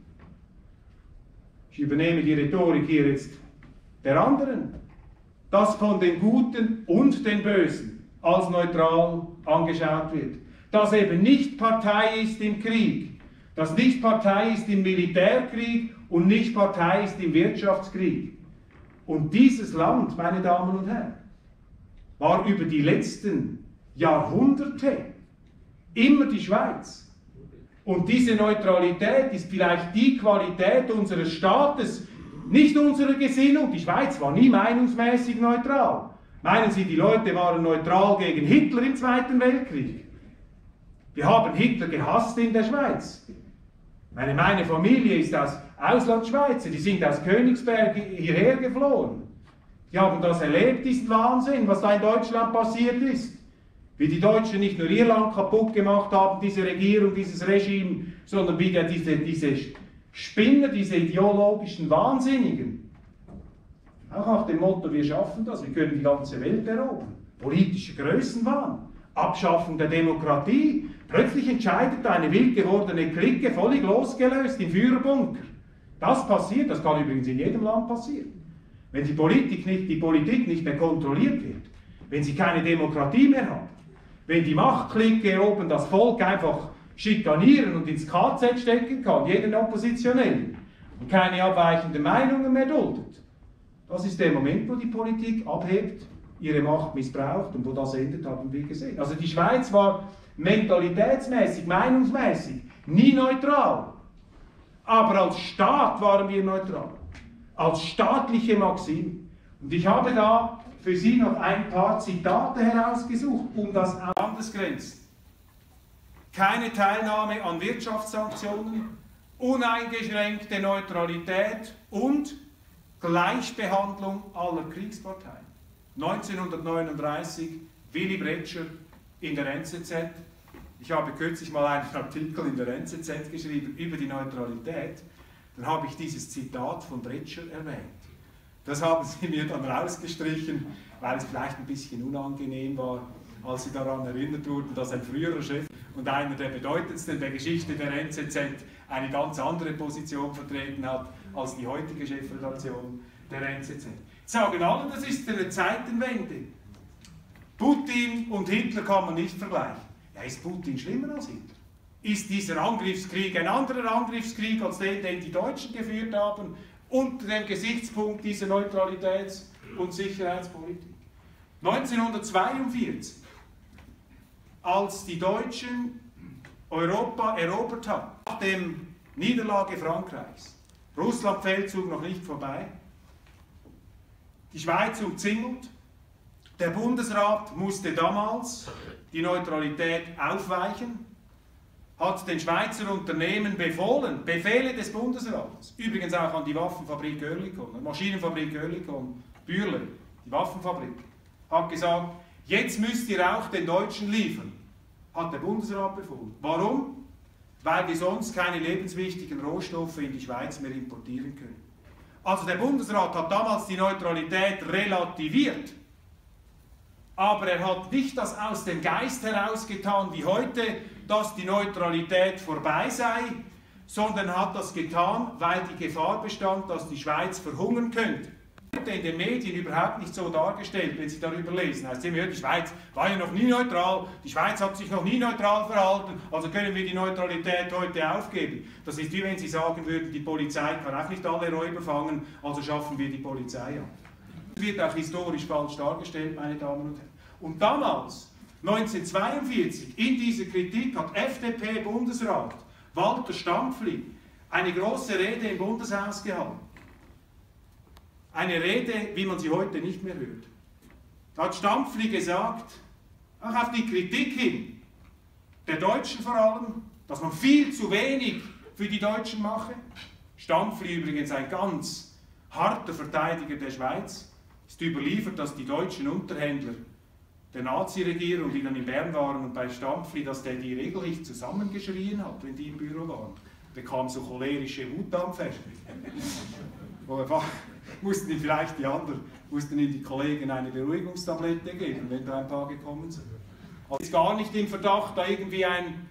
ich übernehme die Rhetorik hier jetzt der anderen, das von den Guten und den Bösen als neutral angeschaut wird, das eben nicht Partei ist im Krieg, das nicht Partei ist im Militärkrieg und nicht Partei ist im Wirtschaftskrieg. Und dieses Land, meine Damen und Herren, war über die letzten Jahrhunderte immer die Schweiz. Und diese Neutralität ist vielleicht die Qualität unseres Staates, nicht unserer Gesinnung. Die Schweiz war nie meinungsmäßig neutral. Meinen Sie, die Leute waren neutral gegen Hitler im Zweiten Weltkrieg? Wir haben Hitler gehasst in der Schweiz. Meine Familie ist aus Auslandschweizer, die sind aus Königsberg hierher geflohen. Die haben das erlebt, diesen Wahnsinn, was da in Deutschland passiert ist. Wie die Deutschen nicht nur ihr Land kaputt gemacht haben, diese Regierung, dieses Regime, sondern wie diese Spinner, diese ideologischen Wahnsinnigen. Auch nach dem Motto, wir schaffen das, wir können die ganze Welt erobern. Politische Größenwahn, Abschaffung der Demokratie. Plötzlich entscheidet eine wild gewordene Clique, völlig losgelöst im Führerbunker. Das passiert, das kann übrigens in jedem Land passieren. Wenn die Politik nicht mehr kontrolliert wird, wenn sie keine Demokratie mehr hat, wenn die Machtklicke oben das Volk einfach schikanieren und ins KZ stecken kann, jeden Oppositionellen, und keine abweichenden Meinungen mehr duldet, das ist der Moment, wo die Politik abhebt, ihre Macht missbraucht und wo das endet, haben wir gesehen. Also die Schweiz war mentalitätsmäßig, meinungsmäßig nie neutral. Aber als Staat waren wir neutral. Als staatliche Maxime. Und ich habe da für Sie noch ein paar Zitate herausgesucht, um das Landesgrenzen. Keine Teilnahme an Wirtschaftssanktionen, uneingeschränkte Neutralität und Gleichbehandlung aller Kriegsparteien. 1939, Willy Bretscher in der NZZ. Ich habe kürzlich mal einen Artikel in der NZZ geschrieben über die Neutralität. Dann habe ich dieses Zitat von Bretscher erwähnt. Das haben Sie mir dann rausgestrichen, weil es vielleicht ein bisschen unangenehm war, als Sie daran erinnert wurden, dass ein früherer Chef und einer der bedeutendsten der Geschichte der NZZ eine ganz andere Position vertreten hat als die heutige Chefredaktion der NZZ. Sagen alle, das ist eine Zeitenwende. Putin und Hitler kann man nicht vergleichen. Ja, ist Putin schlimmer als Hitler? Ist dieser Angriffskrieg ein anderer Angriffskrieg als den die Deutschen geführt haben, unter dem Gesichtspunkt dieser Neutralitäts- und Sicherheitspolitik? 1942, als die Deutschen Europa erobert haben, nach der Niederlage Frankreichs, Russlandfeldzug noch nicht vorbei, die Schweiz umzingelt, der Bundesrat musste damals die Neutralität aufweichen, hat den Schweizer Unternehmen befohlen, Befehle des Bundesrates, übrigens auch an die Waffenfabrik Oerlikon, Maschinenfabrik Oerlikon, Bührle, die Waffenfabrik, hat gesagt, jetzt müsst ihr auch den Deutschen liefern, hat der Bundesrat befohlen. Warum? Weil wir sonst keine lebenswichtigen Rohstoffe in die Schweiz mehr importieren können. Also der Bundesrat hat damals die Neutralität relativiert, aber er hat nicht das aus dem Geist herausgetan wie heute, dass die Neutralität vorbei sei, sondern hat das getan, weil die Gefahr bestand, dass die Schweiz verhungern könnte. In den Medien überhaupt nicht so dargestellt, wenn Sie darüber lesen. Heißt, die Schweiz war ja noch nie neutral, die Schweiz hat sich noch nie neutral verhalten, also können wir die Neutralität heute aufgeben. Das ist wie wenn Sie sagen würden, die Polizei kann auch nicht alle Räuber fangen, also schaffen wir die Polizei ab. Das wird auch historisch falsch dargestellt, meine Damen und Herren. Und damals, 1942, in dieser Kritik hat FDP-Bundesrat Walter Stampfli eine große Rede im Bundeshaus gehalten. Eine Rede, wie man sie heute nicht mehr hört. Da hat Stampfli gesagt, auch auf die Kritik hin, der Deutschen vor allem, dass man viel zu wenig für die Deutschen mache. Stampfli übrigens ein ganz harter Verteidiger der Schweiz, ist überliefert, dass die deutschen Unterhändler der Nazi-Regierung, die dann in Bern waren und bei Stampfli, dass der die regelrecht zusammengeschrien hat, wenn die im Büro waren. Bekam so cholerische Wutanfälle. mussten ihm vielleicht die anderen, mussten ihm die Kollegen eine Beruhigungstablette geben, wenn da ein paar gekommen sind. Also ist gar nicht im Verdacht, da irgendwie ein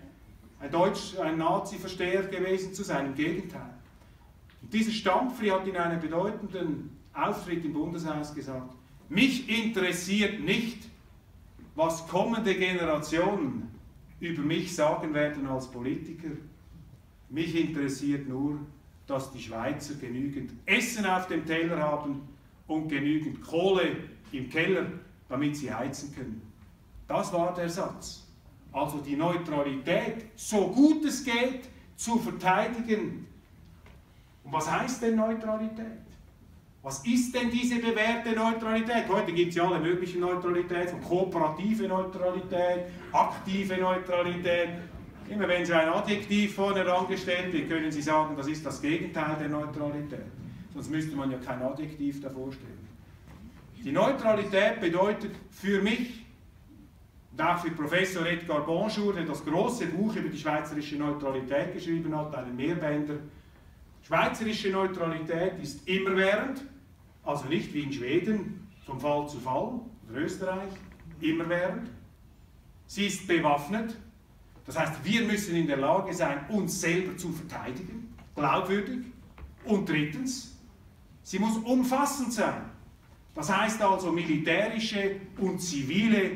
Nazi-Versteher gewesen zu sein, im Gegenteil. Und dieser Stampfli hat in einem bedeutenden Auftritt im Bundeshaus gesagt, mich interessiert nicht, was kommende Generationen über mich sagen werden als Politiker. Mich interessiert nur, dass die Schweizer genügend Essen auf dem Teller haben und genügend Kohle im Keller, damit sie heizen können. Das war der Satz. Also die Neutralität, so gut es geht, zu verteidigen. Und was heißt denn Neutralität? Was ist denn diese bewährte Neutralität? Heute gibt es ja alle möglichen Neutralitäten, von kooperative Neutralität, aktive Neutralität. Immer wenn Sie ein Adjektiv vorne herangestellt wird, können Sie sagen, das ist das Gegenteil der Neutralität. Sonst müsste man ja kein Adjektiv davor stellen. Die Neutralität bedeutet für mich, und auch für Professor Edgar Bonjour, der das große Buch über die schweizerische Neutralität geschrieben hat, einen Mehrbänder. Schweizerische Neutralität ist immerwährend, also nicht wie in Schweden, von Fall zu Fall, oder Österreich, immerwährend. Sie ist bewaffnet, das heißt, wir müssen in der Lage sein, uns selber zu verteidigen, glaubwürdig. Und drittens, sie muss umfassend sein. Das heißt also militärische und zivile,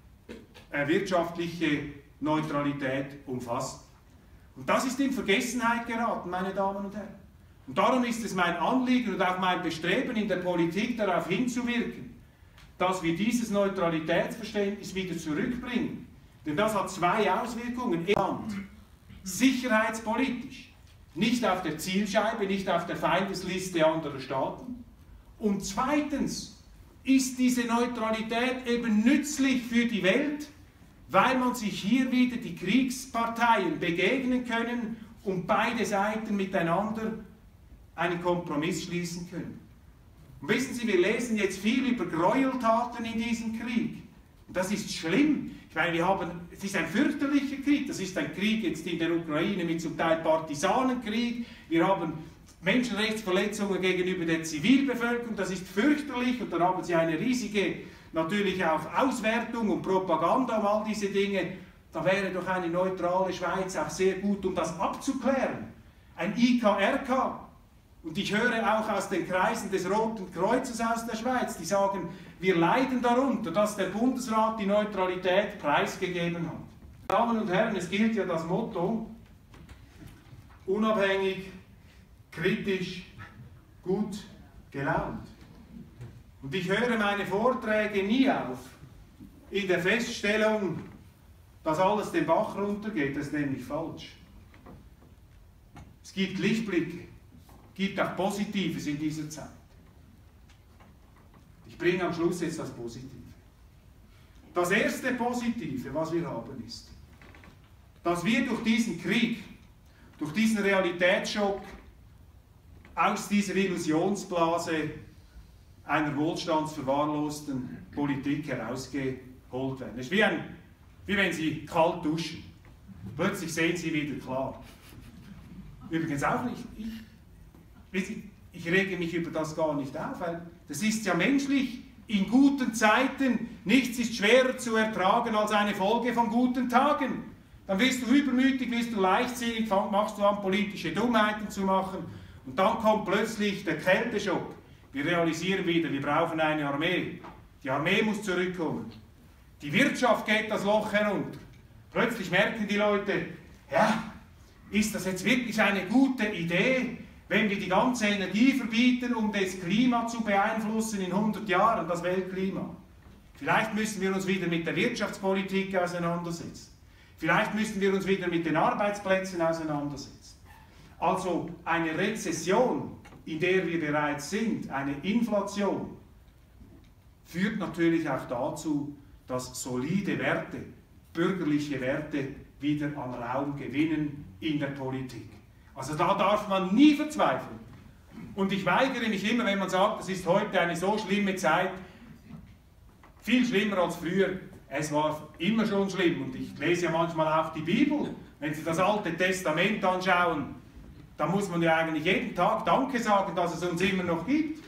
wirtschaftliche Neutralität umfassen. Und das ist in Vergessenheit geraten, meine Damen und Herren. Und darum ist es mein Anliegen und auch mein Bestreben in der Politik darauf hinzuwirken, dass wir dieses Neutralitätsverständnis wieder zurückbringen. Denn das hat zwei Auswirkungen im Land. Sicherheitspolitisch, nicht auf der Zielscheibe, nicht auf der Feindesliste anderer Staaten. Und zweitens ist diese Neutralität eben nützlich für die Welt, weil man sich hier wieder die Kriegsparteien begegnen können und beide Seiten miteinander einen Kompromiss schließen können. Und wissen Sie, wir lesen jetzt viel über Gräueltaten in diesem Krieg. Und das ist schlimm. Ich meine, es ist ein fürchterlicher Krieg. Das ist ein Krieg jetzt in der Ukraine mit zum Teil Partisanenkrieg. Wir haben Menschenrechtsverletzungen gegenüber der Zivilbevölkerung. Das ist fürchterlich. Und dann haben Sie eine riesige, natürlich auch Auswertung und Propaganda und all diese Dinge. Da wäre doch eine neutrale Schweiz auch sehr gut, um das abzuklären. Ein IKRK. Und ich höre auch aus den Kreisen des Roten Kreuzes aus der Schweiz, die sagen, wir leiden darunter, dass der Bundesrat die Neutralität preisgegeben hat. Meine Damen und Herren, es gilt ja das Motto, unabhängig, kritisch, gut gelaunt. Und ich höre meine Vorträge nie auf in der Feststellung, dass alles den Bach runtergeht. Das ist nämlich falsch. Es gibt Lichtblicke. Es gibt auch Positives in dieser Zeit. Ich bringe am Schluss jetzt das Positive. Das erste Positive, was wir haben, ist, dass wir durch diesen Krieg, durch diesen Realitätsschock aus dieser Illusionsblase einer wohlstandsverwahrlosten Politik herausgeholt werden. Es ist wie wenn Sie kalt duschen. Plötzlich sehen Sie wieder klar. Übrigens auch nicht. Ich rege mich über das gar nicht auf, weil das ist ja menschlich. In guten Zeiten, nichts ist schwerer zu ertragen als eine Folge von guten Tagen. Dann wirst du übermütig, wirst du leichtsinnig, machst du an, politische Dummheiten zu machen. Und dann kommt plötzlich der Kälteschock. Wir realisieren wieder, wir brauchen eine Armee. Die Armee muss zurückkommen. Die Wirtschaft geht das Loch herunter. Plötzlich merken die Leute, ja, ist das jetzt wirklich eine gute Idee, wenn wir die ganze Energie verbieten, um das Klima zu beeinflussen in 100 Jahren, das Weltklima. Vielleicht müssen wir uns wieder mit der Wirtschaftspolitik auseinandersetzen. Vielleicht müssen wir uns wieder mit den Arbeitsplätzen auseinandersetzen. Also eine Rezession, in der wir bereits sind, eine Inflation, führt natürlich auch dazu, dass solide Werte, bürgerliche Werte wieder an Raum gewinnen in der Politik. Also da darf man nie verzweifeln. Und ich weigere mich immer, wenn man sagt, es ist heute eine so schlimme Zeit, viel schlimmer als früher. Es war immer schon schlimm und ich lese ja manchmal auch die Bibel. Wenn Sie das Alte Testament anschauen, da muss man ja eigentlich jeden Tag Danke sagen, dass es uns immer noch gibt.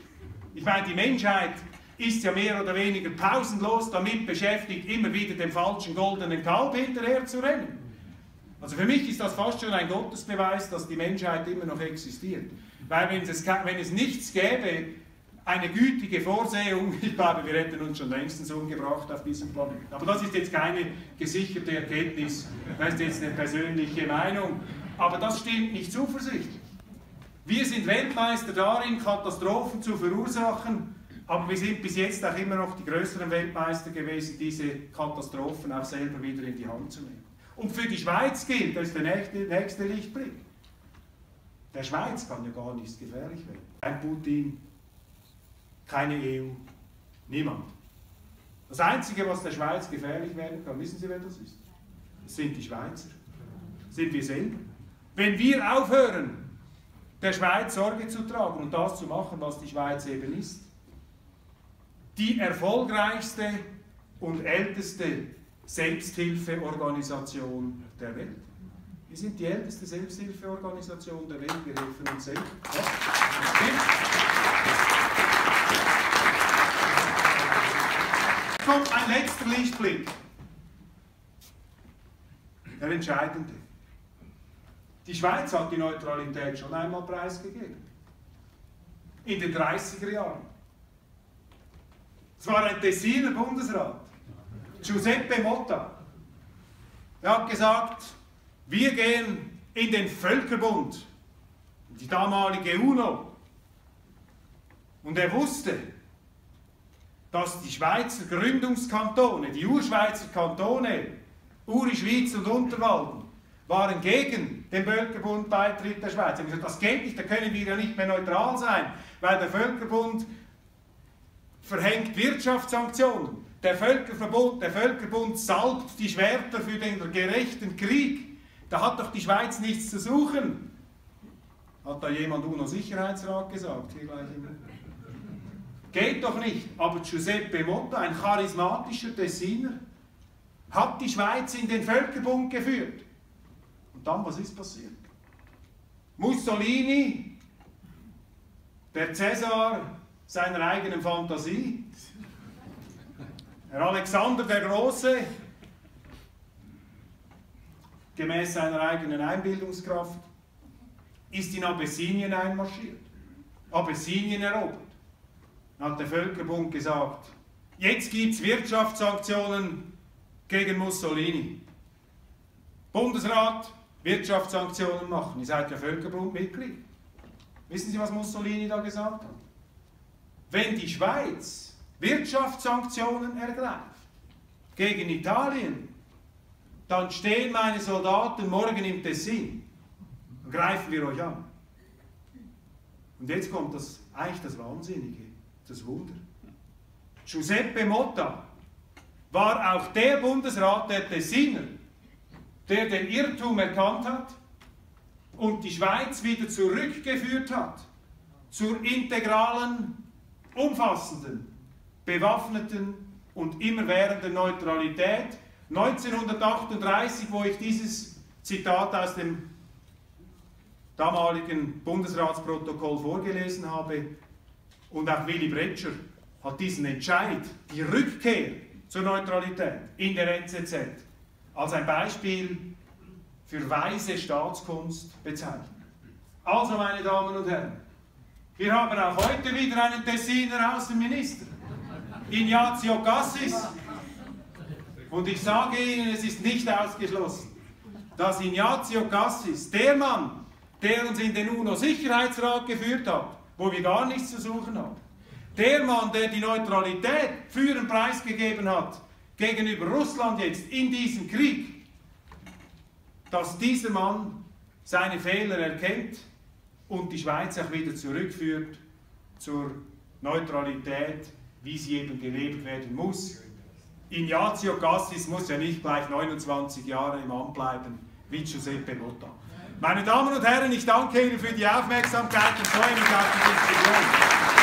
Ich meine, die Menschheit ist ja mehr oder weniger pausenlos damit beschäftigt, immer wieder dem falschen goldenen Kalb hinterher zu rennen. Also für mich ist das fast schon ein Gottesbeweis, dass die Menschheit immer noch existiert. Weil wenn es nichts gäbe, eine gütige Vorsehung, ich glaube, wir hätten uns schon längstens umgebracht auf diesem Planeten. Aber das ist jetzt keine gesicherte Erkenntnis, das ist jetzt eine persönliche Meinung. Aber das stimmt nicht zuversichtlich. Wir sind Weltmeister darin, Katastrophen zu verursachen, aber wir sind bis jetzt auch immer noch die größeren Weltmeister gewesen, diese Katastrophen auch selber wieder in die Hand zu nehmen. Und für die Schweiz gilt, das ist der nächste Lichtblick. Der Schweiz kann ja gar nichts gefährlich werden. Kein Putin, keine EU, niemand. Das Einzige, was der Schweiz gefährlich werden kann, wissen Sie, wer das ist? Das sind die Schweizer. Das sind wir selber. Wenn wir aufhören, der Schweiz Sorge zu tragen und das zu machen, was die Schweiz eben ist, die erfolgreichste und älteste Selbsthilfeorganisation der Welt. Wir sind die älteste Selbsthilfeorganisation der Welt, wir helfen uns selbst. Ja, das stimmt. Kommt ein letzter Lichtblick. Der entscheidende. Die Schweiz hat die Neutralität schon einmal preisgegeben. In den 30er Jahren. Es war ein Tessiner Bundesrat, Giuseppe Motta. Er hat gesagt, wir gehen in den Völkerbund, die damalige UNO. Und er wusste, dass die Schweizer Gründungskantone, die Urschweizer Kantone, Uri, Schwyz und Unterwalden, waren gegen den Völkerbund-Beitritt der Schweiz. Er hat gesagt, das geht nicht, da können wir ja nicht mehr neutral sein, weil der Völkerbund verhängt Wirtschaftssanktionen. Der Völkerbund salbt die Schwerter für den gerechten Krieg. Da hat doch die Schweiz nichts zu suchen. Hat da jemand UNO-Sicherheitsrat gesagt? Hier gleich immer. Geht doch nicht. Aber Giuseppe Motta, ein charismatischer Tessiner, hat die Schweiz in den Völkerbund geführt. Und dann, was ist passiert? Mussolini, der Cäsar seiner eigenen Fantasie, Herr Alexander der Große, gemäß seiner eigenen Einbildungskraft, ist in Abessinien einmarschiert, Abessinien erobert. Dann hat der Völkerbund gesagt, jetzt gibt es Wirtschaftssanktionen gegen Mussolini. Bundesrat, Wirtschaftssanktionen machen. Ihr seid ja Völkerbundmitglied. Wissen Sie, was Mussolini da gesagt hat? Wenn die Schweiz Wirtschaftssanktionen ergreift gegen Italien, dann stehen meine Soldaten morgen im Tessin und greifen wir euch an. Und jetzt kommt eigentlich das Wahnsinnige, das Wunder. Giuseppe Motta war auch der Bundesrat der Tessiner, der den Irrtum erkannt hat und die Schweiz wieder zurückgeführt hat zur integralen, umfassenden, bewaffneten und immerwährenden Neutralität. 1938, wo ich dieses Zitat aus dem damaligen Bundesratsprotokoll vorgelesen habe, und auch Willy Bretscher hat diesen Entscheid, die Rückkehr zur Neutralität in der NZZ, als ein Beispiel für weise Staatskunst bezeichnet. Also, meine Damen und Herren, wir haben auch heute wieder einen Tessiner Außenminister, Ignazio Cassis. Und ich sage Ihnen, es ist nicht ausgeschlossen, dass Ignazio Cassis, der Mann, der uns in den UNO-Sicherheitsrat geführt hat, wo wir gar nichts zu suchen haben, der Mann, der die Neutralität führend preisgegeben hat gegenüber Russland jetzt in diesem Krieg, dass dieser Mann seine Fehler erkennt und die Schweiz auch wieder zurückführt zur Neutralität, wie sie eben gelebt werden muss. Ignazio Cassis muss ja nicht gleich 29 Jahre im Amt bleiben, wie Giuseppe Motta. Meine Damen und Herren, ich danke Ihnen für die Aufmerksamkeit und freue mich auf die Diskussion.